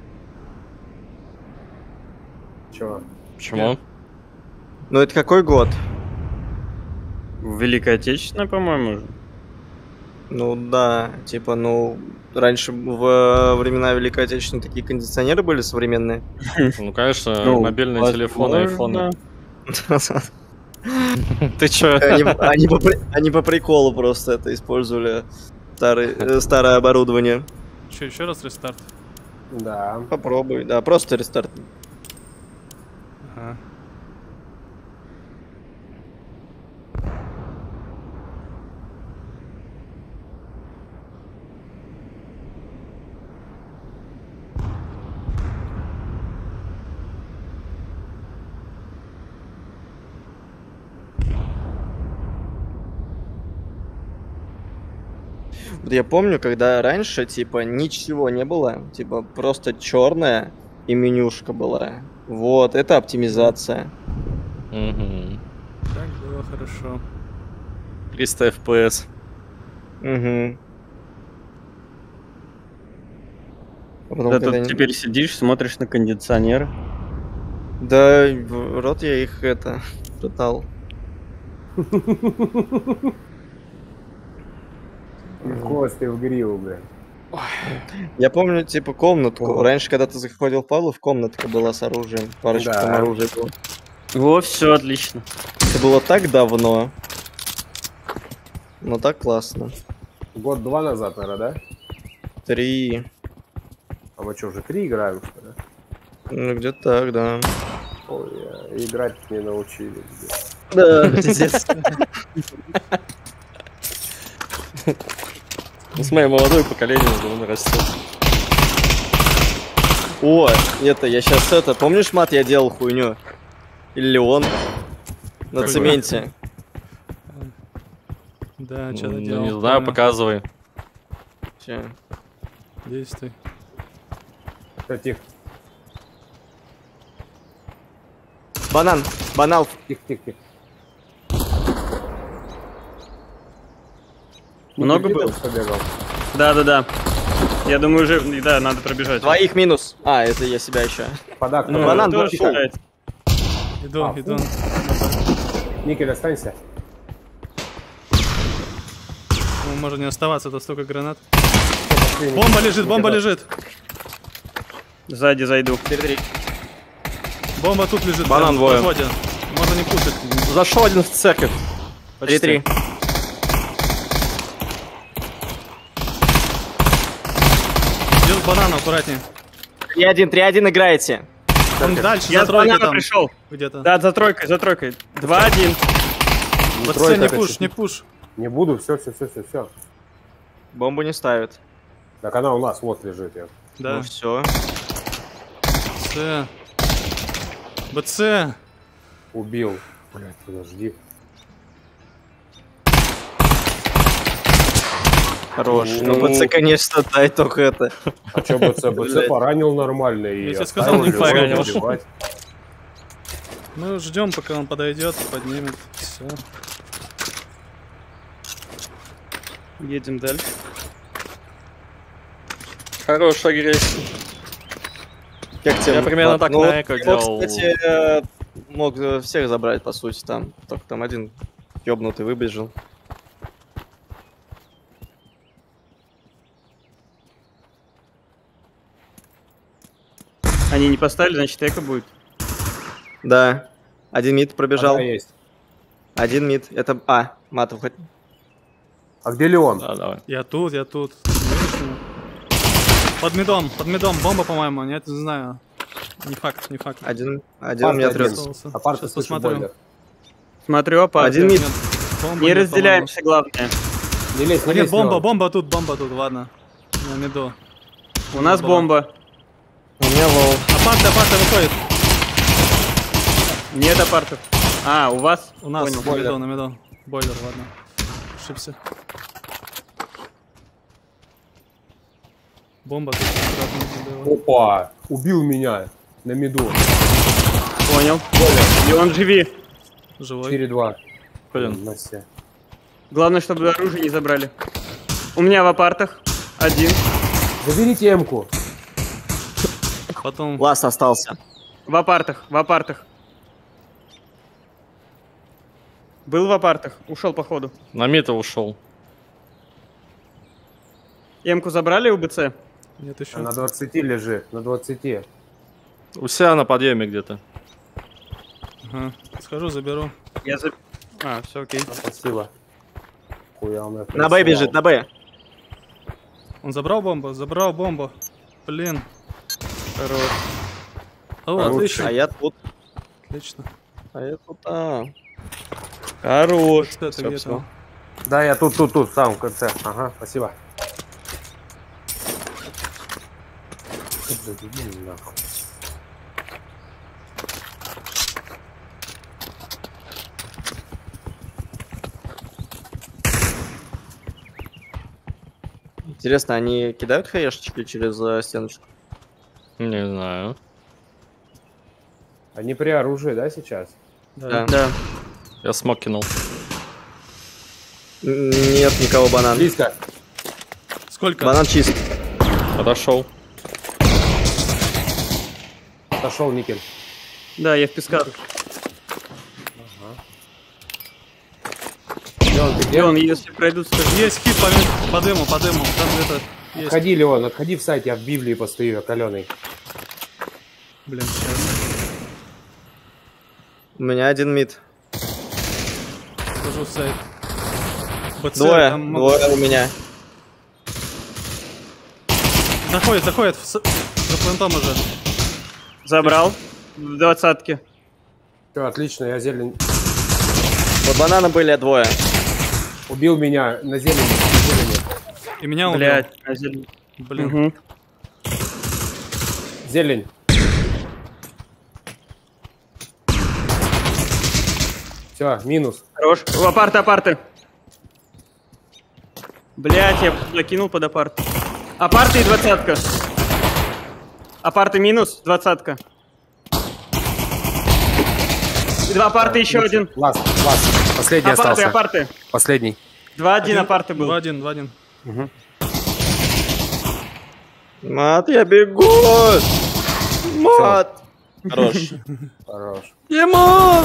S1: Чего?
S2: Почему? Ну это какой год?
S3: Великая Отечественная, по-моему, же.
S2: Ну да, типа, ну раньше в времена Великой Отечественной такие кондиционеры были современные.
S5: Ну, конечно,
S3: Ну,
S5: мобильные телефоны, айфоны.
S3: возможно.
S5: Ты чё?
S2: Они, они по, при- они по приколу просто это использовали старый, э, старое оборудование.
S4: Че, еще раз рестарт?
S1: Да.
S2: Попробуй, да, просто рестарт.
S4: Ага.
S8: Вот я помню, когда раньше, типа, ничего не было, типа, просто черная и менюшка была. Вот, это оптимизация.
S2: Угу.
S4: Так было хорошо.
S2: триста эф пи эс.
S8: Угу. А потом,
S5: Да,
S8: когда
S5: тут
S8: не-
S5: теперь сидишь, смотришь на кондиционер.
S8: Да, в рот я их это пытал.
S1: И косты в гриву, блин.
S8: Я помню, типа, комнатку.
S1: О.
S8: Раньше, когда ты заходил в Павлов, комнатка была с оружием. Парочка
S1: Да.
S8: там оружия было.
S5: Во, все отлично.
S8: Это было так давно. Но так классно.
S1: Год-два назад, наверное, да?
S8: Три.
S1: А мы что, уже три играем, что ли?
S8: Ну, где-то так, да.
S1: Ой, я- играть не научили. блин.
S8: Да, пиздец.
S2: Ну, смотри, молодое поколение уже растет.
S8: О, это, я сейчас это... Помнишь, мат, я делал хуйню? Или он? На
S2: Какой?
S8: цементе.
S4: Да, что-то
S2: Ну,
S4: делал.
S2: не знаю,
S4: помню.
S2: показывай.
S8: Че?
S4: Действуй.
S1: Всё, тихо,
S8: Банан, банал.
S1: тихо, тихо, тихо.
S5: Много
S1: Никита
S5: было?
S1: побегал.
S5: Да-да-да. Я думаю, уже, да, надо пробежать.
S8: Двоих минус. А, это я себя еще.
S1: Подак.
S5: Ну,
S8: банан,
S5: тоже
S8: фу.
S5: считается.
S4: Иду,
S1: А,
S4: иду.
S1: Никель, останься.
S4: Ну, можно не оставаться, это столько гранат.
S1: Пошли,
S4: Бомба
S1: Никита.
S4: лежит, бомба
S1: Никита.
S4: лежит.
S5: Сзади зайду.
S4: Бомба тут лежит.
S2: Банан
S4: прям в
S2: двое.
S4: проходе. Можно не пушить.
S2: Зашел один в церковь. Почти.
S8: Три-три.
S4: Идет банан, аккуратнее.
S8: Три-один, три-один играете.
S4: Он дальше,
S5: Я
S4: за
S5: с
S4: тройкой
S5: банана
S4: там.
S5: пришел.
S4: Где-то.
S5: Да, за тройкой, за тройкой. Два-один.
S4: Вот
S1: тройка,
S4: не
S1: это
S4: пуш,
S1: чуть-
S4: не пуш.
S1: Не буду, все, все, все, все, все.
S8: Бомбу не ставят.
S1: Так она у нас вот лежит. Я.
S4: Да.
S8: Ну все.
S4: С. БЦ.
S1: Убил. Блять, подожди.
S8: Хорош.
S1: Ну.
S8: Ну, БЦ, конечно, дай только это.
S1: А что БЦ? БЦ
S8: Блядь.
S1: поранил нормально и
S4: Я тебе
S1: оставил
S4: сказал, не
S1: его
S2: поранил.
S1: убивать.
S4: Мы ждем, пока он подойдет, поднимет. Все.
S5: Едем дальше.
S2: Хорошая агрессия.
S8: Как тебе?
S2: Я примерно
S8: Мат?
S2: так
S8: Ну,
S2: на эко
S8: его,
S2: делал.
S8: кстати, э, мог э, всех забрать, по сути, там. Только там один ёбнутый выбежал.
S5: Они не поставили, значит, эко будет.
S8: Да. Один мид пробежал.
S1: Одна есть.
S8: Один мид. Это... А, матов хоть.
S1: А где Леон?
S2: Да, давай.
S4: Я тут, я тут. Под медом, под медом. Бомба, по-моему. Нет, не знаю. Не факт, не факт.
S8: Один, один у
S1: Апарт
S8: меня
S1: один.
S8: трёт.
S4: Остался.
S1: Апарт,
S4: Сейчас
S1: слышу
S4: посмотрю.
S1: бойлер.
S5: Смотрю, опа.
S8: Один мид.
S4: Нет, бомбы
S5: Не
S4: нет,
S5: разделяемся, главное.
S1: Не лезь,
S4: по-моему.
S1: не
S4: А нет,
S1: лезь,
S4: бомба,
S1: Леон.
S4: бомба тут, бомба тут, ладно. На меду.
S5: У нас бомба.
S8: У меня вол.
S4: Апарт, апарт выходит.
S5: Нет апартов. А, у вас?
S4: У нас,
S5: Понял.
S4: на меду, на меду. Бойлер, ладно. Ошибся. Бомба тут аккуратно была.
S1: Опа! Убил меня на меду.
S5: Понял. Леон, живи.
S4: Живой.
S1: четыре-два.
S2: Блин.
S1: На все.
S5: Главное, чтобы оружие не забрали. У меня в апартах. Один.
S1: Заберите М-ку.
S4: Потом
S8: Лас остался.
S5: В апартах, в апартах. Был в апартах. Ушел походу.
S2: На мита ушел.
S5: Эмку забрали у БЦ?
S4: нет еще.
S1: На двадцати лежит, на двадцати.
S2: У себя на подъеме где-то.
S4: Ага. Схожу, заберу.
S5: Я за... А, все окей.
S1: Спасибо. Хуя он меня
S8: На Б
S1: прислал.
S8: бежит, на Б.
S4: Он забрал бомбу? Забрал бомбу. Блин.
S5: Хорош.
S4: О,
S1: Хороший.
S4: отлично.
S8: А я тут.
S4: Отлично.
S8: А я тут. А.
S5: Хорош.
S4: Вот это
S8: Всё,
S4: где-то.
S8: всё.
S1: Да, я тут, тут, тут, в самом конце. Ага, спасибо. Блин, нахуй.
S8: Интересно, они кидают хаешечки через э, стеночку?
S2: Не знаю.
S1: Они при оружии, да, сейчас?
S8: Да.
S3: Да.
S2: Я смог кинул.
S8: Н- Нет никого банан.
S1: Близко.
S4: Сколько?
S8: Банан чист.
S2: Подошел.
S1: Отошел никель.
S3: Да, я в песках.
S1: Леон, ты где?
S3: Леон, если пройдут, скажи.
S4: Есть хит по, ме- по дыму, по дыму. Там где-то есть.
S1: Отходи, Леон, отходи в сайт, я в Библии постою, я каленый.
S4: Блин, сейчас.
S8: У меня один мид.
S4: Скажу сайт. БЦ,
S8: Двое,
S4: там могут-
S8: двое у меня.
S4: Заходит, заходит. в с- За плентом уже.
S3: Забрал. В двадцатке.
S1: Все, отлично, я зелень.
S8: Вот бананы были двое.
S1: Убил меня на зелени. на зелени.
S4: И меня убил.
S3: Блять. а зелень.
S4: Блин.
S3: Мгм.
S1: Зелень. Все, минус.
S3: Хорош. О, апарты, апарты. Блять, я закинул под апарт. Апарты и двадцатка. Апарты минус, двадцатка. И два апарта, еще один.
S1: Ласт, ласт. Последний
S3: Апарты,
S1: остался.
S3: апарты.
S1: Последний.
S3: Два-один апарты был.
S4: Два-один, два-один.
S8: Мат, я бегу! Мат! Хорош.
S1: Хорош.
S8: Димон!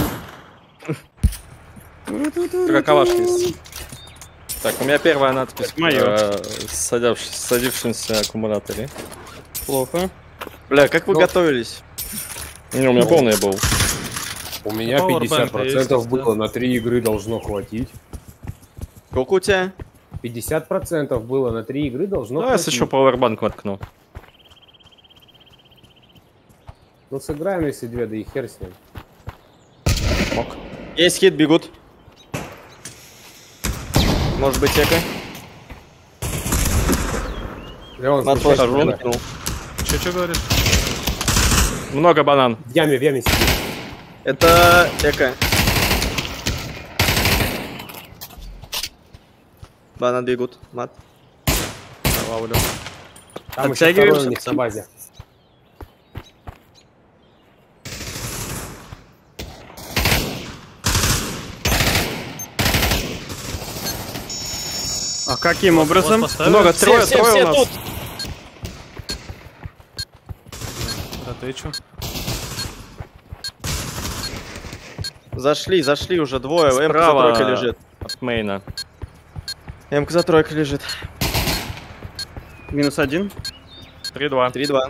S2: Какова есть? Так, у меня первая надпись.
S3: Моё.
S2: э, садявшись- Садившемся аккумуляторе.
S3: Плохо.
S8: Бля, как вы
S1: Ну.
S8: готовились?
S2: Не, у меня полный был.
S1: У меня
S4: Powerbank
S1: пятьдесят процентов
S4: есть,
S1: было, на три игры должно хватить.
S8: Сколько у тебя?
S1: пятьдесят процентов было, на три игры должно
S2: Ну, если
S1: хватить.
S2: еще пауэрбанк воткну.
S1: Ну, сыграем, если две, да и хер с ним.
S8: Есть хит, бегут. Может быть, эко?
S1: Леон,
S8: Мат
S1: слушай,
S8: тоже
S2: хожу.
S8: накинул.
S4: Че, что говоришь?
S2: Много банан.
S1: в яме, в яме сидит.
S8: Это эко. Банан бегут. Мат.
S2: Ловлю.
S1: Там еще
S3: Оттягиваемся.
S1: второй у них на базе.
S3: А каким образом?
S4: Вот поставили.
S2: Много,
S8: Все,
S2: трое,
S8: все,
S2: трое
S8: все
S2: у нас.
S8: тут.
S4: Ротейчу.
S8: Зашли, зашли уже двое. М-ка за
S2: Справа
S8: тройкой лежит.
S2: от мейна.
S8: М-ка за тройкой лежит.
S3: Минус один.
S2: три-два.
S8: три-два.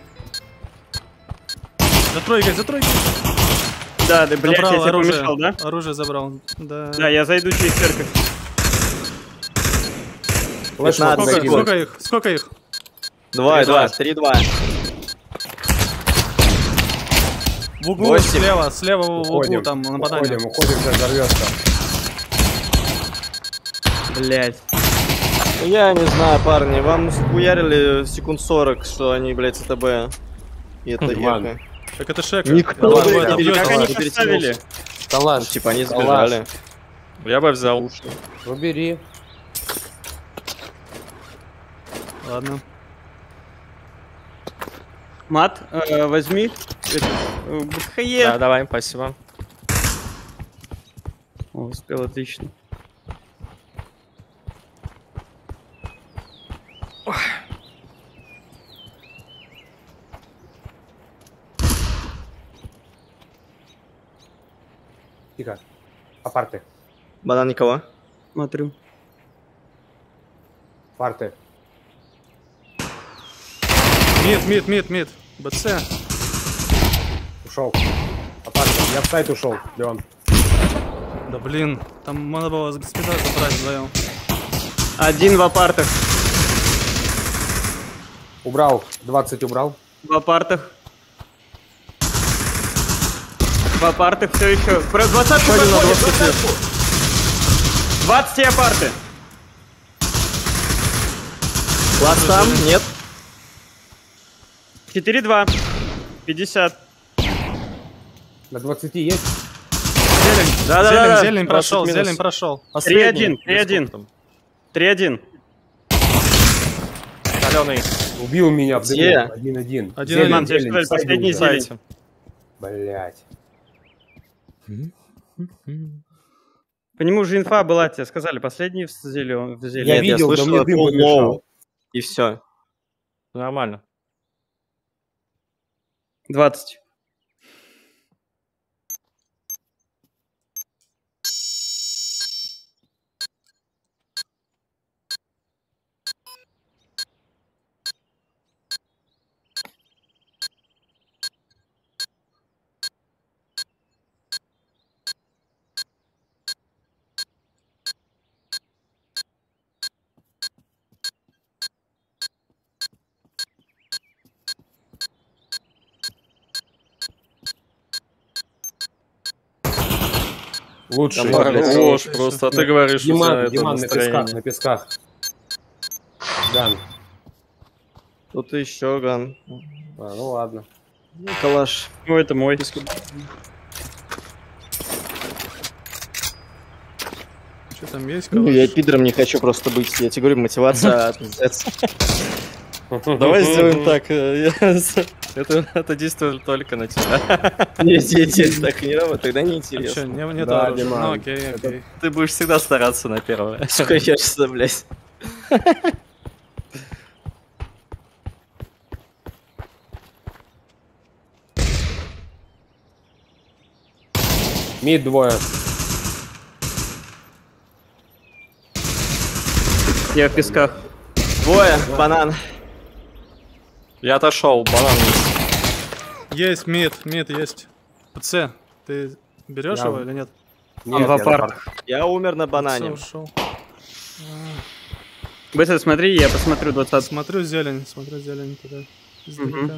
S4: За тройкой, за тройкой.
S3: Да, да, блять, я
S4: Забрал
S3: тебе
S4: оружие.
S3: помешал, да?
S4: Оружие забрал. Да.
S3: Да, я зайду через церковь.
S1: Флэш
S8: пятнадцать
S1: мог
S4: Сколько,
S1: закинуть.
S4: сколько их? Сколько их?
S8: Два,
S2: Три-два.
S8: два, три-два.
S4: В углу,
S8: Восемь.
S4: слева, слева в углу,
S1: Уходим,
S4: там на банане.
S1: уходим, уходим, сейчас взорвется.
S3: Блять.
S8: Я не знаю, парни, вам схуярили секунд сорок, что они, блядь, ЦТБ. И это
S1: Ладно.
S8: эко.
S4: Так это шека.
S8: Никто,
S4: Давай,
S8: блядь,
S4: давай,
S8: не бьёт.
S3: Как
S8: Ладно,
S3: они
S8: перетянулся.
S3: поставили?
S8: Ну,
S1: Калаш.
S8: типа они
S1: Калаш.
S8: сбежали.
S2: Я бы взял.
S1: Ну, бери.
S4: Ладно.
S3: Мат, э, возьми. это, э, БХЕ.
S2: Да, давай, спасибо.
S3: О, успел, отлично.
S1: Тихо. Апарты.
S8: Банан никого.
S3: Смотрю.
S1: Апарты.
S4: Мид, мид, мид, мид. БЦ.
S1: Ушел. Апарты. Я в сайт ушел, Леон.
S4: Да блин, там надо было с госпиталя забрать вдвоем.
S3: Один в апартах.
S1: Убрал. двадцать убрал.
S3: В апартах. В апартах все еще. Про двадцатку подходит, двадцатку. двадцать и апарты.
S8: Класс там? Нет.
S3: четыре-два. пятьдесят.
S1: На двадцати есть?
S4: Зелень,
S2: Да, да,
S4: зелень,
S2: да,
S4: зелень
S2: двадцать
S4: прошел,
S2: минус.
S4: зелень прошел.
S3: три один. три один. три один.
S2: зеленый.
S1: Убил меня в
S8: Где?
S1: дыму. Один-один.
S4: Один-один.
S1: Зелень,
S3: Мам, тебе
S1: зелень,
S3: сказали,
S1: сайдинг,
S3: последний
S1: да.
S3: зелень.
S1: Блять.
S3: По нему же инфа была, тебе сказали, последний в зелень. В зелень.
S1: Я
S8: Нет,
S1: видел, да
S8: слышал,
S1: мне дым
S8: full
S1: помешал.
S8: low. И все.
S2: Нормально.
S3: двадцать.
S1: Лучший.
S8: Давай, блядь.
S2: Хорош просто, а ты говоришь, у тебя
S1: Диман,
S2: это
S1: Диман на песках,
S2: настроение.
S1: на песках. Ган.
S8: Тут еще ган.
S1: А, ну ладно.
S8: Ну, калаш.
S3: Ну, это мой.
S4: Что там есть?
S8: Ну,
S4: калаш?
S8: я пидором не хочу просто быть. Я тебе говорю, мотивация пиздец.
S2: Давай сделаем так. э, я- Это, это действует только на тебя.
S8: Нет, нет, нет, так не работает, тогда не
S4: А чё,
S8: интересно.
S4: не, нет
S1: Да,
S4: оружия?
S1: Диман,
S4: Ну окей, окей.
S2: Ты будешь всегда стараться на первое.
S8: Сука, я что, блядь.
S1: Мид двое.
S3: Я в песках.
S8: Двое, банан.
S2: Я отошел, банан.
S4: Есть мид, мид есть. ПЦ, ты берешь
S1: Я-
S4: его или нет?
S1: Нет,
S3: Он в
S1: я
S3: апарт.
S8: Я умер на
S4: ПЦ
S8: банане.
S4: ушел.
S3: Быстро смотри, я посмотрю двадцать.
S4: Смотрю зелень, смотрю зелень туда. Издалека.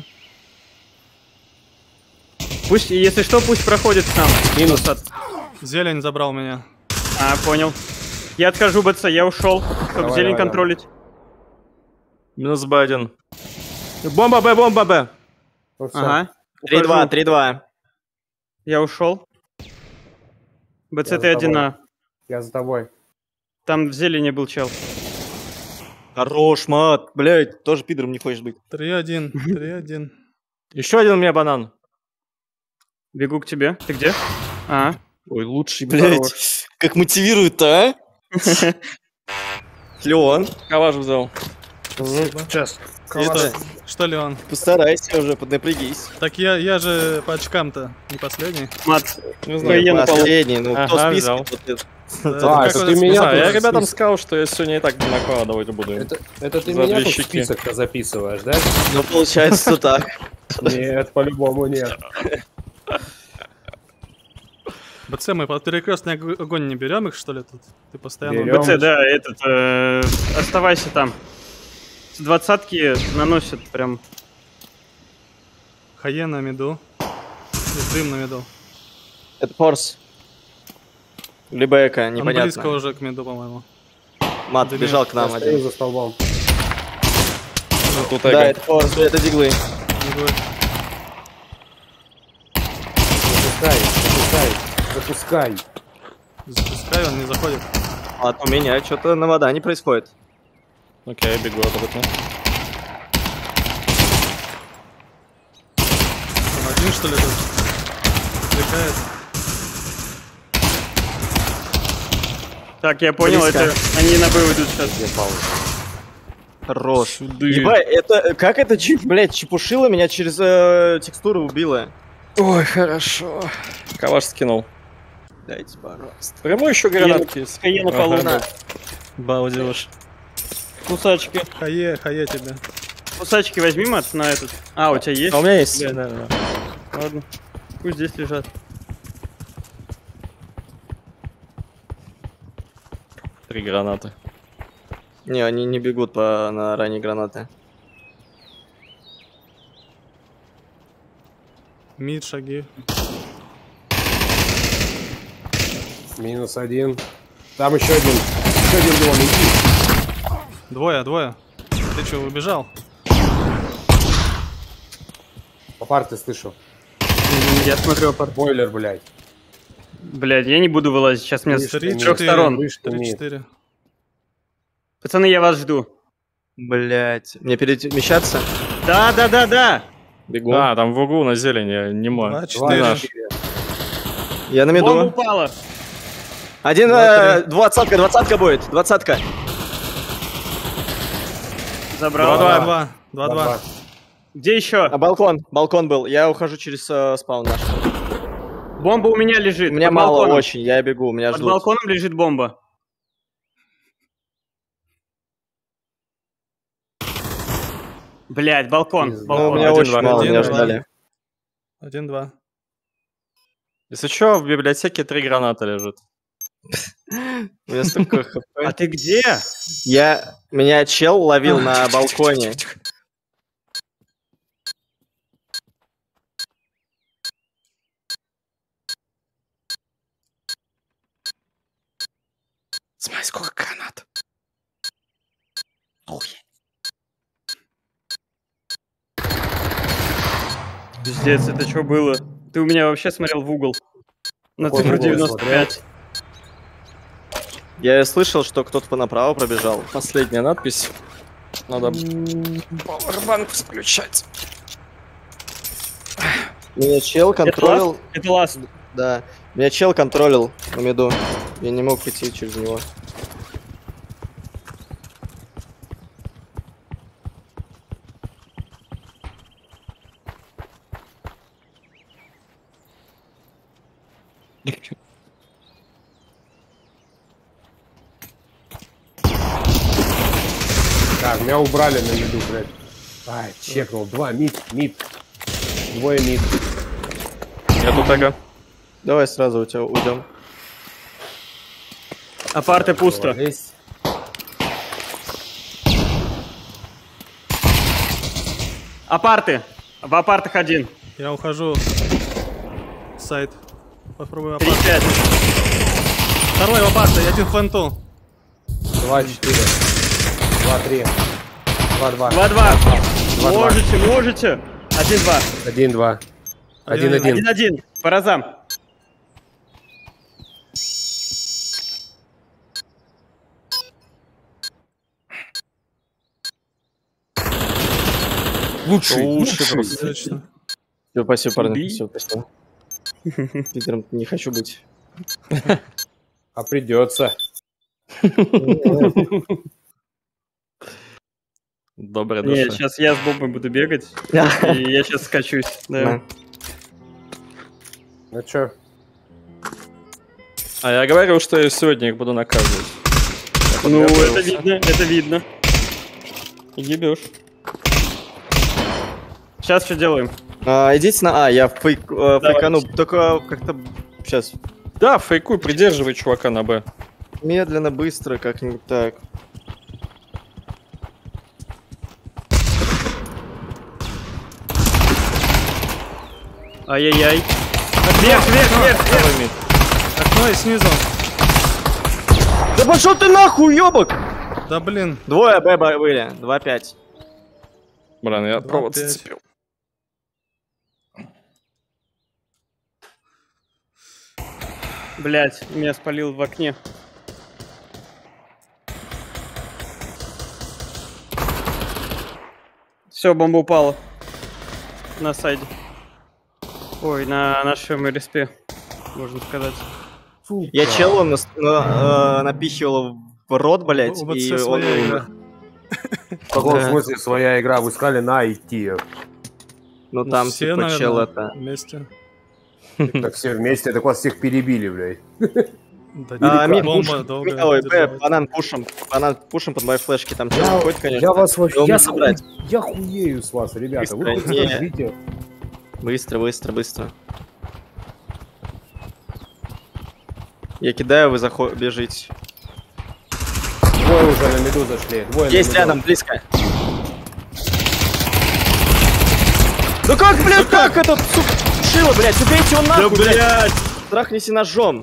S3: Пусть, если что, пусть проходит к нам.
S1: Минус.
S4: Зелень забрал меня.
S3: А, понял. Я отхожу, БЦ, я ушел, чтобы
S1: Давай,
S3: зелень
S1: давай,
S3: контролить.
S2: Минус Б один.
S8: Бомба Б, бомба Б.
S1: Ну, всё.
S3: Ага.
S8: три-два,
S3: Ухожу.
S8: три-два.
S3: Я ушел. БЦ,
S1: Я
S3: ты
S1: за
S3: один
S1: тобой.
S3: А.
S1: Я за тобой.
S3: Там в зелени был чел.
S8: Хорош, мат. Блядь, тоже пидором не хочешь быть.
S4: три-один, три-один.
S2: Еще один у меня банан.
S3: Бегу к тебе. Ты где? А.
S8: Ой, лучший, блядь. Как мотивирует-то, а? Леон,
S2: Калаш взял.
S1: Сейчас.
S4: Это, что ли он?
S8: постарайся уже, поднапрягись.
S4: Так я, я же по очкам-то не последний.
S3: Мат.
S2: Не
S8: Не,
S2: знаю.
S3: я на полу.
S8: последний, ну кто
S2: Ага,
S8: в списке,
S2: взял.
S8: тот это.
S4: Да,
S1: А,
S4: как
S1: это
S4: он
S1: ты
S4: из
S1: меня
S2: Не
S4: списка?
S2: знаю, я
S1: тоже
S2: ребятам
S1: список.
S2: сказал, что я сегодня и так накладывать буду.
S1: Это, это ты
S2: За
S1: меня
S2: две
S1: тут в
S2: щеки.
S1: список записываешь, да?
S8: Ну, получается, что так.
S1: Нет, по-любому нет.
S4: БЦ, мы под перекрестный ог- огонь не берем их, что ли, тут? Ты постоянно...
S1: Берем.
S3: БЦ, да, этот, э, оставайся там. С двадцатки наносят прям.
S4: Хае на миду. И дым на миду.
S8: Это форс. Либо эко,
S4: Он близко
S8: непонятно.
S4: уже к миду, по-моему.
S8: Мат
S4: Дымит.
S8: бежал к
S1: Я
S8: нам
S1: стою
S8: один.
S1: за столбом.
S2: Тут
S8: Да,
S2: эго.
S8: это форс, это диглы.
S4: Не будет.
S1: Запускай, запускай, запускай.
S4: Запускай, он не заходит.
S8: А у меня что-то на вода не происходит.
S2: Окей, я бегу обратно.
S4: Он один, что ли, тут? Отвлекает.
S3: Так, я понял,
S8: Близко.
S3: это они на Б уйдут сейчас.
S8: Хорош.
S2: Сюда.
S8: Ебать, это, как это, чип, блядь, чепушило меня через э, текстуру убило.
S2: Ой, хорошо. Калаш скинул.
S8: Дайте, пожалуйста.
S2: Прямо еще гранатки есть.
S3: Хае на полу.
S2: Ага. Балдеж.
S3: Кусачки.
S4: Хае, хае тебе.
S3: Кусачки возьми, Мат, на этот. А, у тебя есть?
S2: А у меня есть.
S3: Блядь.
S2: Да, да.
S3: Ладно. Пусть здесь лежат.
S2: Три гранаты.
S8: Не, они не бегут по, на ранние гранаты.
S4: Мид, шаги.
S1: Минус один. Там еще один. Еще один дом, иди.
S4: Двое, двое. Ты что, убежал?
S1: По парте слышу.
S3: Я смотрю апарт.
S1: Бойлер, блядь.
S3: Блядь, я не буду вылазить. Сейчас меня с
S1: Вышка,
S4: Три,
S3: трех
S1: четыре.
S3: сторон.
S1: Вышка, мид.
S4: Три-четыре.
S3: Пацаны, я вас жду.
S8: Блять. Мне перемещаться?
S5: Да, да, да, да.
S8: Бегу.
S2: А, там в углу на зелени, не мой.
S4: Два,
S2: Не
S4: четыре.
S2: наш.
S8: Я на
S5: Бомба
S8: меду.
S5: упала.
S8: Один,
S4: Два,
S8: э, двадцатка, двадцатка будет. Двадцатка.
S5: Забрал.
S4: Два, два. Два, два.
S5: Где еще?
S8: А балкон, балкон был. Я ухожу через э, спаун наш.
S5: Бомба у меня лежит.
S8: У меня
S5: под
S8: мало
S5: балконом.
S8: очень, я бегу, меня
S5: Под
S8: ждут.
S5: балконом лежит бомба. Блять, балкон.
S1: Ну,
S8: Ну, у
S5: балкон.
S8: меня
S2: Один,
S8: очень
S2: два.
S8: мало,
S4: Один,
S8: меня
S4: два.
S8: ждали.
S4: Один, два.
S2: Если что, в библиотеке три граната лежит.
S8: У меня столько хп.
S5: А ты где?
S8: Я... Меня чел ловил на балконе.
S2: Смотри, сколько гранат.
S5: Пиздец, это что было? Ты у меня вообще смотрел в угол. На
S1: Какой
S5: цифру
S1: угол
S5: девяносто пять.
S8: Я слышал, что кто-то направо пробежал.
S2: Последняя надпись. Надо пауэрбанк включать.
S8: Меня чел контролил.
S5: Это ласт.
S8: Да. Меня чел контролил на меду. Я не мог идти через него.
S1: Так, меня убрали на виду, блядь. Ай, чекнул. Два, мид, мид. Двое мид.
S2: Нету тега.
S8: Давай сразу у тебя уйдем.
S5: Апарты пусто.
S1: Есть.
S5: Апарты. В апартах один.
S4: Я ухожу. Сайт. Попробую
S5: Три
S4: апарт.
S5: пять.
S4: Второй в апарте, я один в фенту.
S1: Два, четыре. Два, три. Два, два.
S5: Два два.
S1: Два, два.
S5: Можете, можете. Один два.
S1: Один, два. Один,
S4: Один,
S1: один.
S5: Один один. По разам.
S2: Лучший. Лучший просто.
S4: Точно.
S8: Всё, спасибо, парни.
S5: Убей.
S8: Все, спасибо. Питером не хочу быть.
S1: А придется.
S2: Добрая
S5: Не,
S2: душа.
S5: сейчас я с бомбой буду бегать. И я сейчас скачусь. Да.
S8: На.
S1: Ну чё?
S2: А я говорил, что я сегодня их буду наказывать. Я
S5: Ну, это
S2: подготовился.
S5: видно, это видно. Ебешь. Сейчас что делаем?
S8: А, идите на А, я фейк, э,
S5: Давай.
S8: фейкану. Только как-то сейчас
S2: Да, фейкуй, придерживай чувака на Б.
S8: медленно, быстро, как-нибудь так.
S5: Ай-яй-яй. Вверх, вверх, вверх, вверх.
S4: Окно и снизу.
S8: Да пошел ты нахуй, ёбок!
S4: Да блин.
S8: Двое Б были, два пять.
S2: Блин, я
S4: Два,
S2: провод
S4: пять.
S2: зацепил.
S5: Блять, меня спалил в окне. Все, бомба упала. На сайде. Ой, на нашем РСП, можно сказать.
S8: Я челу нас- на- э, напихивал в рот, блять,
S4: Вот
S8: и
S4: вся
S8: он
S4: своя
S8: умер.
S4: игра.
S1: В каком
S8: Да.
S1: смысле своя игра? Вы сказали на идти.
S8: Ну
S4: Ну,
S8: там
S4: все,
S8: типа
S4: наверное,
S8: чел это.
S4: вместе.
S1: Так все вместе, так вас всех перебили, блядь.
S4: Да
S8: А,
S4: не,
S8: мид
S4: бомба
S8: пушим,
S4: долго
S8: ми- ой, Б,
S4: держалась.
S8: банан пушим, банан пушим под моей флешки, там чел
S1: Я,
S8: ходит, конечно.
S1: я вас вообще...
S8: Его
S1: Я,
S8: можно брать.
S1: сху- я хуею с вас, ребята. Вы
S8: Быстро,
S1: хоть
S8: не.
S1: скажите.
S8: Быстро, быстро, быстро. Я кидаю, вы захо... бежите.
S1: Двое уже на меду зашли. Двое
S8: Есть
S1: на меду.
S8: рядом, близко. Ну как, блядь, как этот, сука, шило, блядь, убейте его
S5: Да
S8: нахуй, блядь.
S5: блять!
S8: Трахнись ножом.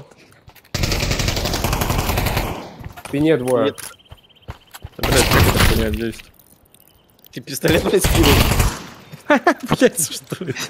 S1: В спине двое.
S8: Нет.
S2: Блять, как это понять действие?
S8: Ты пистолет, блядь, скинул.
S4: Блять, что ли?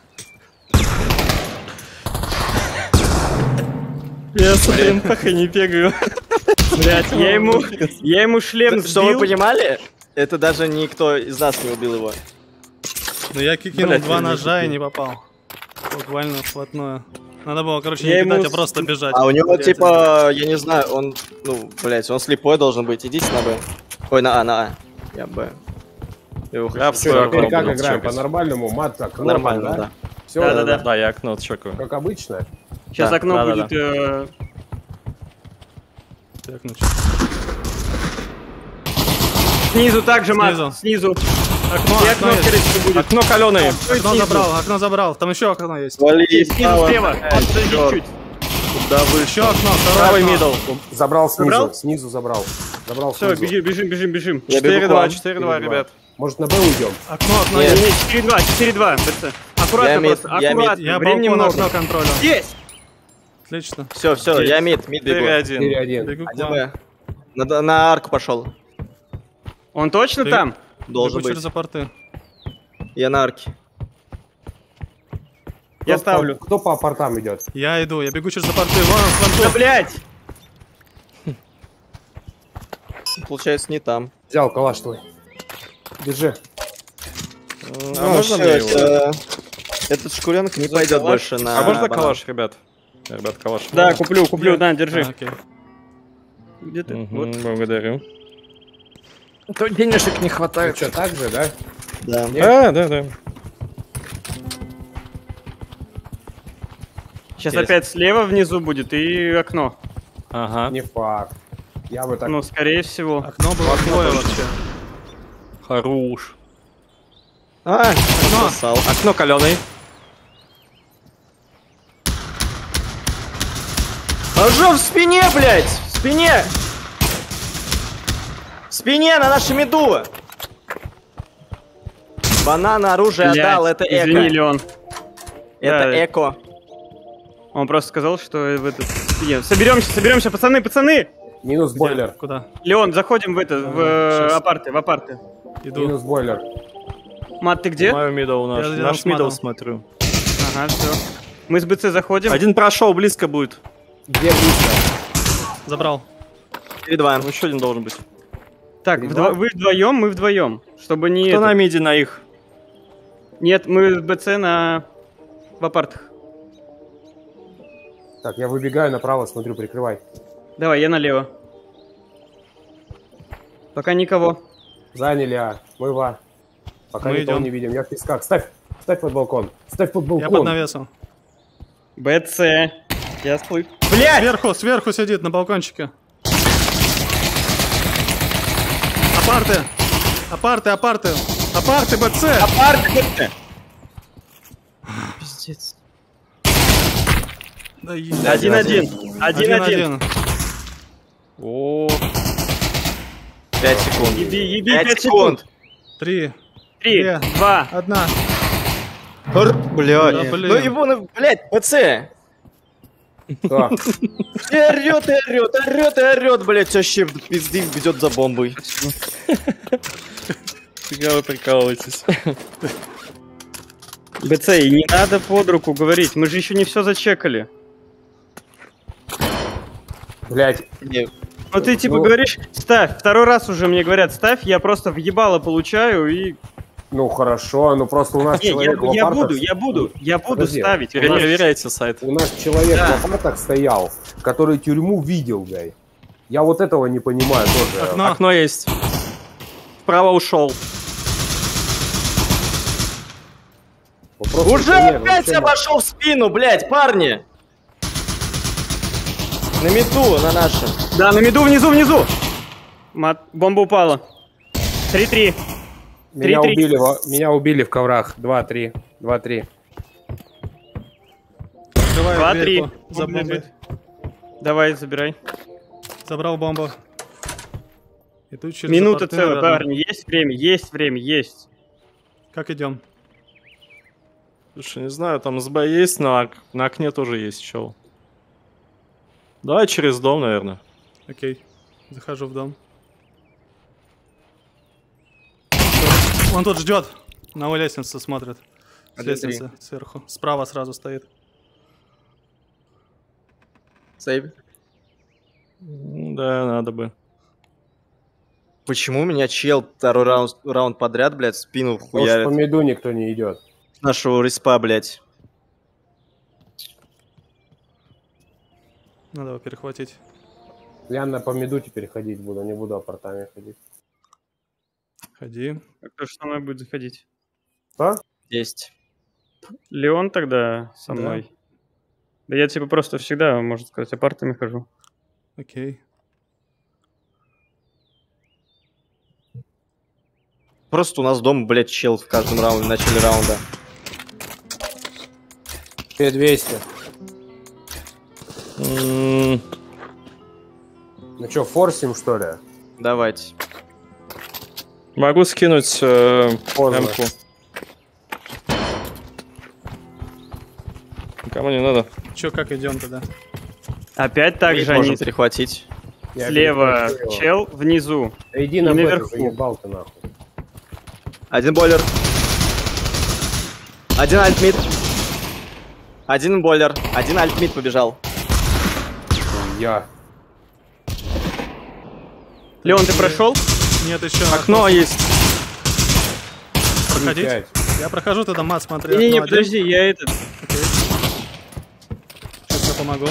S5: Я с РМПХ не бегаю. Блять, я ему, я ему шлем
S8: Что вы
S5: сбил.
S8: понимали? Это даже никто из нас не убил его.
S4: Ну я кинул
S2: Блядь,
S4: два
S2: я не
S4: ножа и
S2: купил.
S4: не попал. Буквально вплотную. Надо было, короче,
S5: Я
S4: не кидать,
S5: ему
S4: а просто бежать.
S8: А у него,
S4: Блядь,
S8: типа, я не знаю, он, ну, блять, он слепой должен быть. Идите на Б. Ой, на А, на А. Я Б. Я его
S2: Я
S8: хочу.
S2: в
S1: Что,
S2: свой
S1: теперь
S2: окно
S1: как
S2: буду
S1: играем?
S2: чекать.
S1: По-нормальному? Мат как
S8: Нормально, да.
S1: Все,
S5: Да-да-да.
S2: Да, я окно чекаю.
S1: как обычно.
S5: Сейчас
S2: Да,
S5: окно
S2: да, да,
S5: будет... э,
S4: Так, ну,
S5: Снизу также,
S4: Снизу.
S5: Мат, снизу.
S4: окно,
S5: И
S4: окно
S5: окно,
S4: есть.
S5: скорее всего, будет.
S2: Окно каленое.
S4: Окно
S5: снизу.
S4: забрал, окно забрал. Там еще окно есть.
S8: Вали
S5: Снизу
S8: справа.
S5: слева. Подожди
S8: чёрт.
S5: чуть.
S8: Да вы
S4: Еще окно, второе
S2: Правый
S4: окно.
S2: мидл.
S1: Забрал снизу,
S5: Забрал?
S1: снизу забрал. Забрал
S5: Все,
S1: снизу.
S5: бежим, бежим, бежим, бежим.
S8: Я бегу к
S2: четыре два,
S8: вам.
S2: четыре два,
S1: четыре два.
S2: ребят.
S1: Может на Б уйдем?
S4: Окно, окно
S8: Нет.
S4: есть.
S5: Не, четыре два, четыре два, БЦ. Аккуратно
S8: Я мид,
S5: просто,
S8: я мид.
S5: аккуратно.
S4: Я
S5: Времени
S4: балкон
S5: много.
S4: окно контролю.
S5: Здесь!
S4: Отлично.
S8: Все, все, я мид, мид бегу.
S2: четыре один.
S1: четыре один.
S4: Бегу к
S8: Один
S4: вам.
S8: Б. На, на арку пошел.
S5: Он точно
S4: Ты-
S5: там?
S8: Должен
S4: Бегу
S8: быть.
S4: через порты.
S8: Я на арке.
S5: Я
S1: Кто
S5: ставлю.
S1: по- Кто по портам идет?
S4: Я иду, я бегу через порты. Вон он, с
S5: Да,
S4: фронтов.
S5: блядь!
S8: Получается, не там.
S1: Взял калаш твой. Держи.
S2: А
S8: Ну,
S2: можно
S8: всё,
S2: мне его?
S8: это- Этот шкуренок не пойдет
S2: калаш?
S8: больше на
S2: А можно
S8: банан.
S2: калаш, ребят? Ребят, калаш.
S5: Да, куплю, куплю,
S4: Я-
S5: на, держи.
S4: А, окей.
S5: Где ты?
S2: Мгм,
S5: Вот.
S2: благодарю.
S1: То денежек не хватает. Что, так же, да?
S8: Да.
S2: А, да, да.
S5: Сейчас
S2: Есть.
S5: опять слева внизу будет и окно.
S2: Ага.
S1: Не факт. Я бы так...
S5: Ну, скорее всего.
S4: Окно было двое вообще.
S2: Хорош.
S8: А,
S4: Окно.
S8: сосал.
S2: Окно каленый.
S8: Ожог в спине, блядь! В спине! В спине на нашу меду! Банан оружие
S5: Блядь,
S8: отдал, это эко.
S5: извини, Леон.
S8: Это
S5: Да.
S8: эко.
S5: Он просто сказал, что в этот... Нет, Соберемся, соберемся, пацаны, пацаны!
S1: Минус бойлер.
S4: Куда?
S5: Леон, заходим в это, в
S4: Щас.
S5: э, апарты, в апарты.
S4: Иду.
S1: Минус бойлер.
S5: Мат, ты где?
S2: Мою мидл наш.
S4: Я рядом
S2: Наш
S4: с
S2: мидл
S4: матом.
S2: смотрю.
S5: Ага, все. Мы с БЦ заходим.
S2: Один прошел, близко будет.
S1: Где близко?
S4: Забрал.
S8: Перед вами.
S2: Там еще один должен быть.
S5: Так,
S1: Два.
S5: вдво- вы вдвоем, мы вдвоем. Чтобы не...
S2: Кто
S5: это-
S2: на миде на их?
S5: Нет, мы с БЦ на... В апартах.
S1: Так, я выбегаю направо, смотрю, прикрывай.
S5: Давай, я налево. Пока никого.
S1: Заняли А. Мы в А. Пока
S4: Мы
S1: никого
S4: идем.
S1: не видим. Я в песках. Ставь. Ставь под балкон. Ставь под балкон.
S4: Я под навесом.
S5: БЦ. Я сплыл. Блять!
S4: Сверху, сверху сидит на балкончике. Апарты! Апарты, апарты! Апарты, БЦ!
S8: Апарты!
S5: Пиздец.
S4: Да е-
S5: Один-один. Один-один.
S4: Один-один.
S2: О,
S8: пять секунд.
S5: Еби, еби,
S8: пять
S5: пять
S8: секунд.
S5: секунд.
S4: Три,
S5: Три,
S4: Две.
S5: два.
S4: одна.
S8: Блядь.
S4: Да, блин.
S8: Ну его, ну, блядь, ПЦ.
S1: Кто?
S8: И орёт, и орёт, орёт, и орёт, блядь, вообще пизды ведет за бомбой.
S2: фига вы прикалываетесь.
S5: БЦ, и не надо под руку говорить. Мы же еще не все зачекали.
S1: Блять.
S8: Не,
S5: Ну ты типа
S1: Ну.
S5: говоришь, ставь. Второй раз уже мне говорят, ставь, я просто въебало получаю и...
S1: Ну хорошо, ну просто у нас
S5: Не, я,
S1: человек в
S5: я
S1: апартах-
S5: буду, я буду, я буду
S1: Подожди.
S5: ставить. У нас-
S2: Проверяйте сайт.
S1: У нас человек
S5: Да.
S1: в апартах стоял, который тюрьму видел, гай. Я вот этого не понимаю тоже.
S4: Окно.
S2: Окно есть. Вправо ушел.
S1: Вопросов
S8: Уже
S1: нет,
S8: опять
S1: вообще
S8: обошел в спину, блядь, парни. На мету, на нашем.
S5: Да, на миду, внизу, внизу. Мат, бомба упала. Три-три.
S1: Меня
S5: Три-три.
S1: убили, во- меня убили в коврах. Два-три. Два-три.
S4: Открываю
S5: Два-три.
S4: дверьку за бомбой.
S5: Давай, забирай.
S4: Забрал бомбу. Иду через
S5: Минута
S4: порты,
S5: целая,
S4: наверное.
S5: парни. Есть время, есть время, есть.
S4: Как идем?
S2: Слушай, не знаю, там СБ есть, но ок- на окне тоже есть чел. Давай через дом, наверное.
S4: Окей. Захожу в дом. Он тут ждет. На у лестницы смотрит. С
S8: Один,
S4: лестницы сверху. Справа сразу стоит.
S8: Сейв.
S2: М, Да, надо бы.
S8: Почему у меня чел второй раунд, раунд подряд, блядь, в спину
S1: Потому что
S8: хуярит?
S1: по миду никто не идет.
S8: С нашего респа, блядь.
S4: Надо его перехватить.
S1: Я на по миду теперь ходить буду, не буду апартами ходить.
S4: Ходи.
S5: А кто же со мной будет заходить?
S1: Что?
S8: Есть.
S5: Леон тогда со
S4: Да.
S5: мной. Да я типа просто всегда, можно сказать, апартами хожу.
S4: Окей.
S8: Просто у нас дома, блядь, чел в каждом раунде, в начале раунда.
S1: P двести.
S2: М,
S1: Ну что, форсим, что ли?
S8: Давайте.
S2: Могу скинуть э,
S1: Поздно.
S2: эмку. Никому не надо.
S4: Чё, как идем тогда?
S5: Опять так
S8: Мид
S5: же
S8: можем
S5: они
S8: перехватить.
S1: Я
S5: слева
S1: перехвачу его.
S5: чел, внизу.
S1: Да иди
S5: и
S1: на бету,
S5: наверху.
S1: заебал ты нахуй.
S8: Один бойлер. Один альтмид. Один бойлер. Один альтмид побежал.
S1: Я.
S5: Леон, ты прошел?
S4: Нет, еще.
S2: Окно есть.
S4: Проходить?
S1: пять.
S4: Я прохожу тогда, мат, смотри.
S5: Не-не-не,
S4: окно один.
S5: подожди, я этот...
S4: Сейчас я помогу.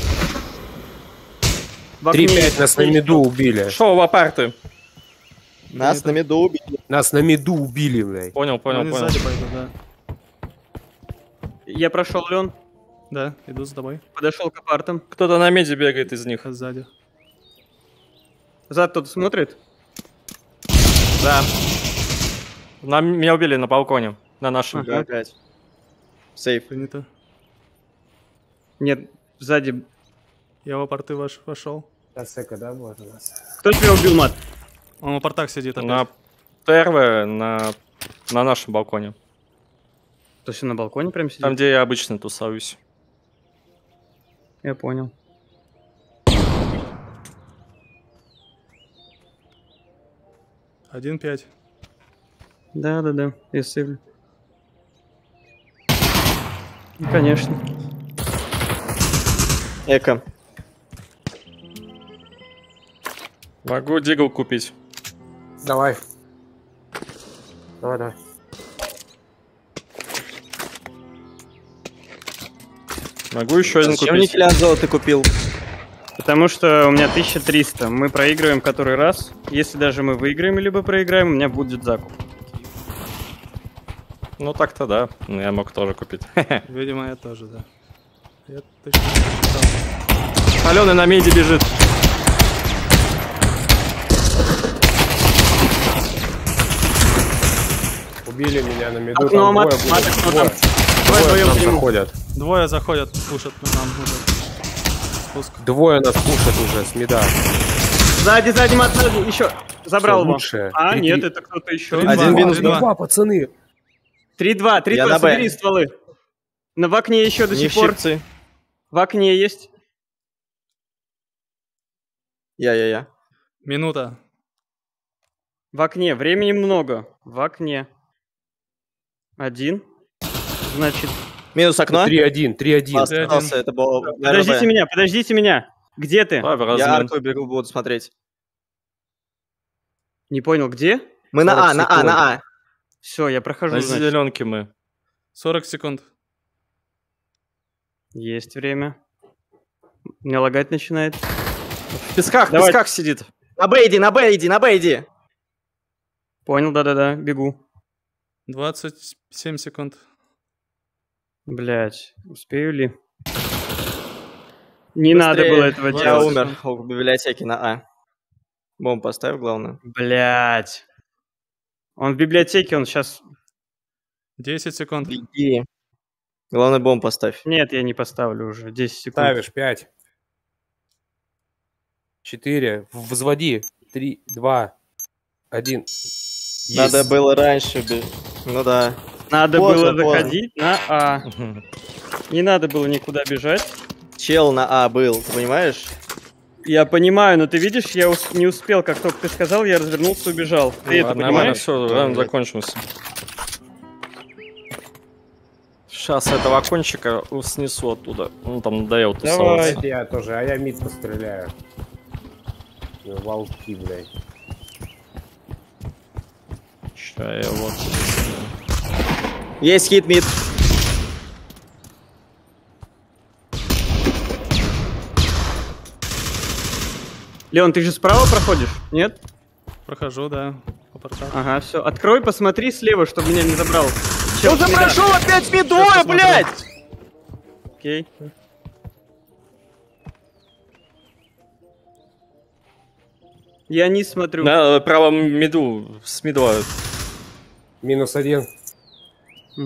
S5: в окне
S1: три пять
S5: есть.
S1: нас на миду убили.
S2: Шоу в апарты.
S8: Нас на миду убили.
S1: Нас на миду убили, блядь.
S2: Понял, понял,
S4: Они
S2: понял.
S4: сзади пойдут, да.
S5: Я прошел, Леон.
S4: Да, иду за тобой.
S5: Подошел к апартам.
S2: Кто-то на меди бегает из них.
S4: Сзади.
S5: Зад кто-то смотрит.
S2: Да. На, меня убили на балконе. На нашем.
S5: Ага.
S8: Опять. Сейф.
S4: Принято.
S5: Нет, сзади.
S4: Я в порты ваш вошел.
S1: Касека, да, будет у нас?
S5: Кто тебя убил, Мат?
S4: Он в портах сидит опять.
S2: На ТРВ, на, на нашем балконе.
S5: То есть он на балконе прям сидит?
S2: Там, где я обычно тусуюсь.
S5: Я понял.
S4: Один пять.
S5: Да-да-да, я сейвлю. Ну, конечно.
S8: Эко.
S2: Могу дигл купить.
S1: Давай. Давай, давай.
S2: Могу еще один
S8: Зачем
S2: купить.
S8: Никелян золото купил?
S5: Потому что у меня тысяча триста. Мы проигрываем который раз. Если даже мы выиграем либо проиграем, у меня будет закуп.
S2: Ну так-то да. Ну, я мог тоже купить.
S4: Видимо, я тоже, да. Я точно не читал.
S2: Аленый на меди бежит.
S1: Убили меня на миду.
S5: Окно,
S1: там
S5: мат,
S1: двое
S5: мат,
S1: будет,
S5: окно
S1: двое.
S5: там. Давай
S1: Двое
S5: вдвоем
S1: нам
S5: к нему.
S1: заходят.
S4: Двое заходят, пушат нам уже. Спуск.
S1: Двое нас пушат уже с мида.
S5: Сзади, сзади, Мат, сзади. Еще. Забрал
S1: Всё,
S5: его.
S1: лучшее.
S5: А,
S1: Три-
S5: нет,
S1: три-
S5: это кто-то еще.
S4: Три-
S8: Один
S4: Два,
S8: минус
S4: три- два.
S1: Два, пацаны.
S5: три-два,
S8: Я
S5: три-два,
S8: на Б.
S5: собери стволы. На в окне еще до
S8: Не
S5: сих
S8: в
S5: пор.
S8: щипцы.
S5: В окне есть.
S8: Я-я-я.
S4: Минута.
S5: В окне. Времени много. В окне. Один. Значит.
S8: Минус окно.
S1: три один, три один.
S8: Остался, это было...
S5: Подождите
S8: РБ.
S5: меня, подождите меня. Где ты?
S2: Давай в
S8: Я
S2: размен.
S8: арку бегу, буду смотреть.
S5: Не понял, где?
S8: Мы на А,
S1: сорок
S8: на А,
S1: секунд.
S8: на А.
S5: Все, я прохожу.
S2: На
S5: значит.
S2: зеленке мы.
S4: сорок секунд.
S5: Есть время. У меня лагать начинает.
S2: В песках, в
S5: Давай.
S2: песках сидит.
S8: На Б иди, на Б иди, на Б иди.
S5: Понял, да-да-да, бегу.
S4: двадцать семь секунд.
S5: Блять, успею ли? Не
S8: Быстрее.
S5: надо было этого
S4: Я
S8: Я
S5: делать.
S8: умер в библиотеке на А. Бомбу поставь, главное.
S5: Блять. Он в библиотеке, он сейчас...
S4: десять секунд.
S8: Беги. Главное, бомбу поставь.
S5: Нет, я не поставлю уже. десять секунд.
S1: Ставишь пять. четыре. Взводи. три, два, один.
S8: Надо было раньше. бе- Ну да.
S5: Надо
S8: Поздно,
S5: было
S8: поздно.
S5: заходить на А. Не надо было никуда бежать.
S8: Чел на А был, ты понимаешь?
S5: Я понимаю, но ты видишь, я ус- не успел, как только ты сказал, я развернулся и убежал. Ты это
S2: Ладно, нормально,
S5: понимаешь?
S2: все, раунд закончился. Сейчас этого окончика снесу оттуда. Ну, там надоел тусоваться.
S1: Давайте я тоже, а я мид постреляю. Ну, волки, блядь.
S2: Ща я вот.
S8: Есть хит мид.
S5: Леон, ты же справа проходишь? Нет?
S4: Прохожу, да. По порталу.
S5: Ага, все. Открой, посмотри слева, чтобы меня не забрал.
S8: Он же прошел опять мид двое, блядь!
S5: Окей. Я не смотрю.
S2: На правом миду, с мидла.
S1: Минус один.
S5: Мгм.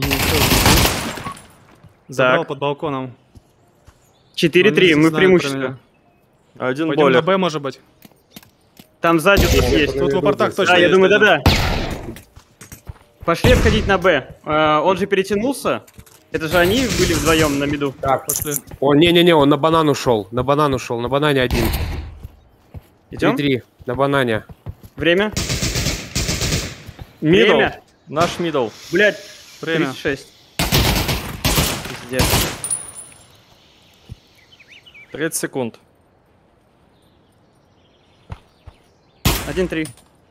S4: Забрал
S5: Так.
S4: под балконом.
S5: четыре три,
S4: Он не
S5: мы в
S4: знает про
S5: преимуществе.
S4: меня.
S2: Один
S4: Пойдем на
S2: более.
S4: Б, может быть.
S5: Там сзади тут есть.
S4: Тут в портах точно
S5: Да, я
S4: есть
S5: думаю,
S4: один.
S5: да-да. Пошли обходить на Б. А, он же перетянулся. Это же они были вдвоем на миду.
S1: Так,
S4: Пошли.
S1: о, не-не-не, он на банан ушел. На банан ушел, на банане один.
S5: Идем?
S1: три-три, на банане.
S5: Время?
S2: Мидл.
S5: Время?
S2: Наш мидл.
S5: Блять,
S4: Время.
S5: тридцать шесть. Пиздец.
S2: тридцать секунд.
S5: один три.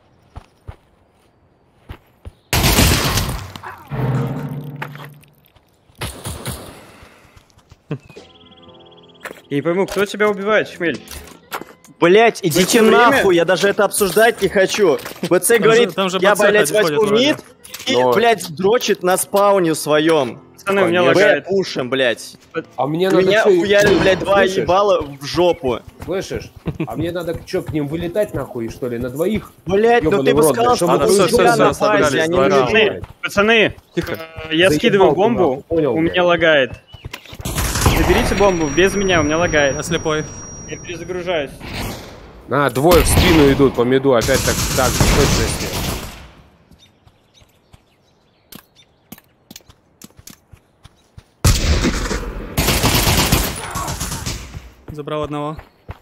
S5: Я не пойму, кто тебя убивает, Шмель?
S8: Блять, идите
S5: Вы время?
S8: нахуй, я даже это обсуждать не хочу. БЦ
S4: Там
S8: говорит,
S4: же- там же
S8: я,
S4: БЦ
S8: блять,
S4: ходит,
S8: возьму
S4: ходит
S8: мид и,
S1: Но-
S8: блять, дрочит на спауне своем.
S5: Пацаны, у меня
S1: Конечно.
S8: Б
S5: лагает.
S8: пушим, блять.
S1: А мне надо...
S8: Меня
S1: чё,
S8: хуярит, блять, два
S1: слышишь?
S8: ебала в жопу.
S1: Слышишь? А мне надо что, к ним вылетать нахуй, что ли, на двоих?
S8: Блять, ну
S1: Ёбаный
S8: ты
S1: в
S8: бы
S1: рот,
S8: сказал,
S1: да,
S8: что
S1: что
S8: мы
S1: мы
S8: у
S1: всё,
S8: тебя
S1: всё,
S8: на
S2: собрались,
S8: базе, а не
S2: два
S8: на
S2: раунда.
S8: миду.
S5: Пацаны, пацаны,
S2: Тихо.
S5: э, я
S1: Заебал
S5: скидываю
S1: ты,
S5: бомбу,
S1: нахуй, понял,
S5: у
S1: блядь.
S5: меня лагает. Заберите бомбу, без меня, у меня лагает.
S4: Я слепой.
S5: Я перезагружаюсь.
S1: На, двое в спину идут по миду, опять так, так, в точности.
S4: Забрал одного.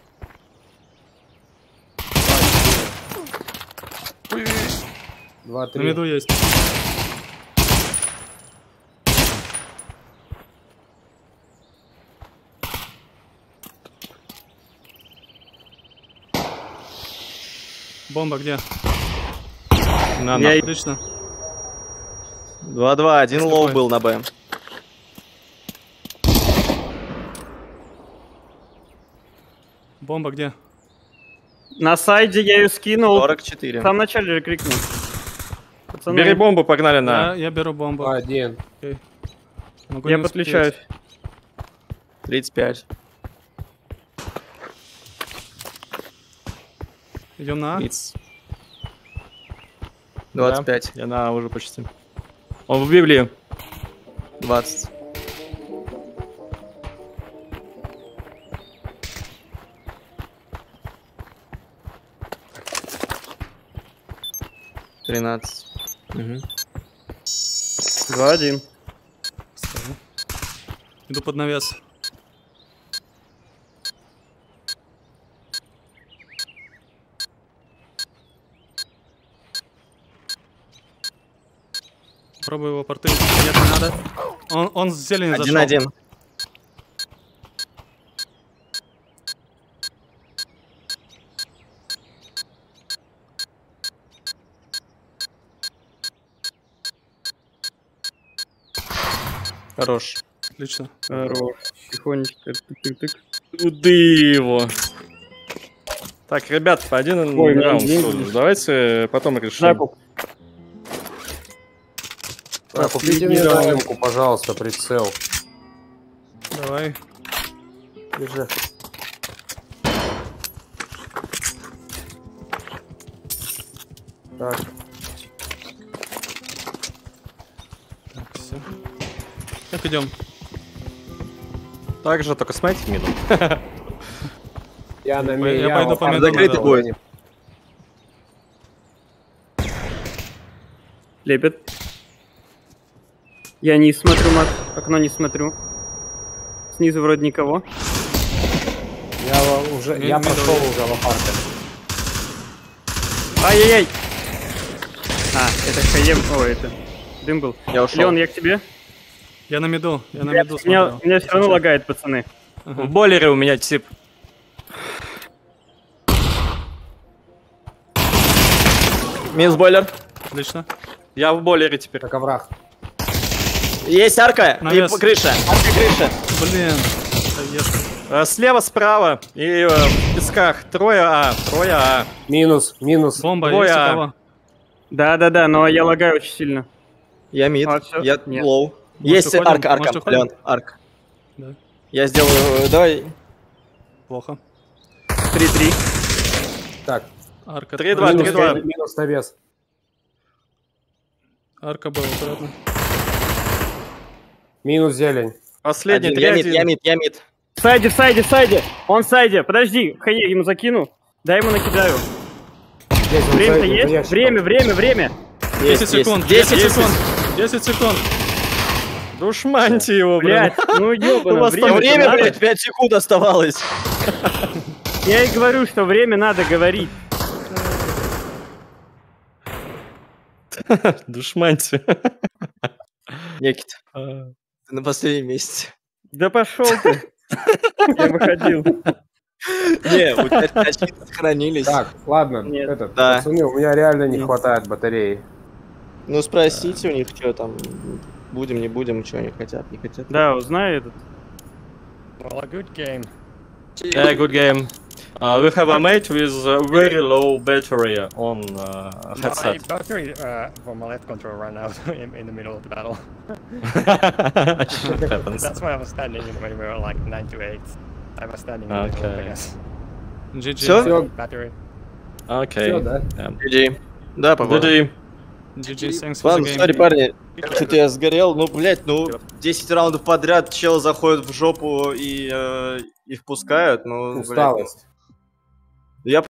S1: Два,
S4: На
S1: три.
S4: миду есть. Бомба где?
S2: На,
S5: Я-
S2: на.
S4: Отлично.
S8: два-два, один
S4: Слепой.
S8: лоу был на Б.
S4: Бомба где?
S5: На сайде я ее скинул.
S8: сорок четыре.
S5: В самом начале же крикнул. Пацаны,
S2: Бери бомбу, погнали
S4: Я,
S2: на.
S4: я беру бомбу.
S1: Один.
S4: Могу
S5: я
S4: не успеть.
S5: подключаюсь.
S8: тридцать пять.
S4: Идем на А.
S2: Ниц.
S8: двадцать пять.
S2: Я на уже почти. Он в Библии.
S8: двадцать. тринадцать. Угу.
S5: два один.
S4: Стою. Иду под навес. Пробую его порты. Нет, не надо. Он, он с зелени зашел.
S8: один-один.
S2: Хорош.
S4: Отлично.
S5: Хорош. Тихонечко. Тык-тык-тык.
S2: Туды его. Так, ребят, по один
S5: Ой,
S2: раунд.
S5: блин,
S2: всё,
S5: деньги.
S2: Давайте потом решим.
S5: Закуп.
S1: А, купите мне на М-ку, пожалуйста, прицел.
S4: Давай.
S1: Держи. Так,
S4: Все. Как идем?
S2: Так же, только смотрите миду.
S1: я на
S4: Я
S1: ми-
S4: пойду
S1: вот
S4: по
S1: там
S4: миду.
S8: Закрытый
S1: забыл.
S8: бой.
S5: Лепит. Я не смотрю, Мак. Окно не смотрю. Снизу вроде никого.
S1: Я во- уже,
S4: Ми-
S1: я
S4: мидл
S1: пошел
S4: есть.
S1: уже в апарте.
S5: Ай-яй-яй. А, это Хаем. О, это дым был.
S8: Я ушел.
S5: Леон, я к тебе.
S4: Я на миду. Я на
S5: Я-
S4: миду
S5: меня,
S4: смотрел.
S5: меня все равно лагает, пацаны.
S2: В бойлере у меня тип.
S8: Минус бойлер.
S4: Отлично.
S2: Я в бойлере теперь.
S1: Как овраг.
S8: Есть арка и
S4: Навес.
S8: по- крыша. Арка, крыша.
S4: Блин. Поездка.
S2: Э, Слева, справа и э, в песках. Трое А, трое А.
S1: Минус, минус.
S4: Бомба
S2: Двое
S4: есть у
S2: А.
S4: кого?
S5: Да-да-да, но я лагаю очень сильно.
S8: Я мид.
S5: А, всё?
S8: Я
S5: Нет.
S8: лоу.
S4: Может,
S8: Есть
S4: уходим?
S8: арка, арка.
S4: Может, уходим?
S8: Леон, арка.
S4: Да.
S8: Я сделаю... Давай.
S4: Плохо.
S5: три-три.
S1: Так,
S4: Арка.
S2: Три-два,
S1: минус,
S2: три-два.
S1: минус навес.
S4: Арка был аккуратно.
S1: Минус зелень.
S2: Последний,
S8: Один.
S2: три
S8: Я мид,
S2: один.
S8: я мид, я мид.
S5: В сайде, в сайде, в сайде. Он в сайде. Подожди, хае ему закину. Дай ему накидаю.
S1: Здесь он
S5: Время-то
S1: зайдет за
S5: есть?
S1: ящиком.
S5: Время, время, время.
S8: Есть,
S4: десять
S8: есть.
S4: секунд.
S8: десять
S4: десять
S8: секунд.
S4: секунд. десять секунд.
S2: Душманьте его, блин.
S5: Блять, ну
S2: У
S5: ёбано,
S2: вас там
S8: Ну,
S5: время,
S8: время,
S5: надо.
S8: блядь, пять секунд оставалось.
S5: Я и говорю, что время надо говорить.
S2: Душманьте.
S8: Никит, ты на последнем месте.
S5: Да пошел ты. Я выходил.
S8: Не, у тебя очки сохранились.
S1: Так, ладно,
S5: Нет.
S1: этот,
S8: Да.
S1: пацаны, у меня реально не
S5: Нет.
S1: хватает батареи.
S8: Ну спросите у них, что там. Будем, не будем, что они хотят, не хотят.
S5: Да, узнай этот.
S7: Well, a good game.
S2: Yeah, good game. Uh, we have a mate with a very low battery on uh,
S7: My
S2: headset.
S7: battery uh, for my left control ran out in, in the middle of the battle.
S2: Shit happens.
S7: That's why I was standing in when we were like nine to eight. I was standing in the middle, I
S2: Okay.
S7: guess.
S4: джи джи.
S8: Всё?
S1: Все,
S7: Battery.
S2: Okay.
S1: все, да?
S2: Yeah.
S8: джи джи. Да, походу.
S2: G G.
S4: джи джи, thanks for
S8: Ладно,
S4: the
S8: сори,
S4: game.
S8: парни. Что-то я сгорел. Ну, блять, ну, десять раундов подряд чел заходит в жопу и, э, и впускают. Ну, блядь, ну,
S1: Усталость.
S8: я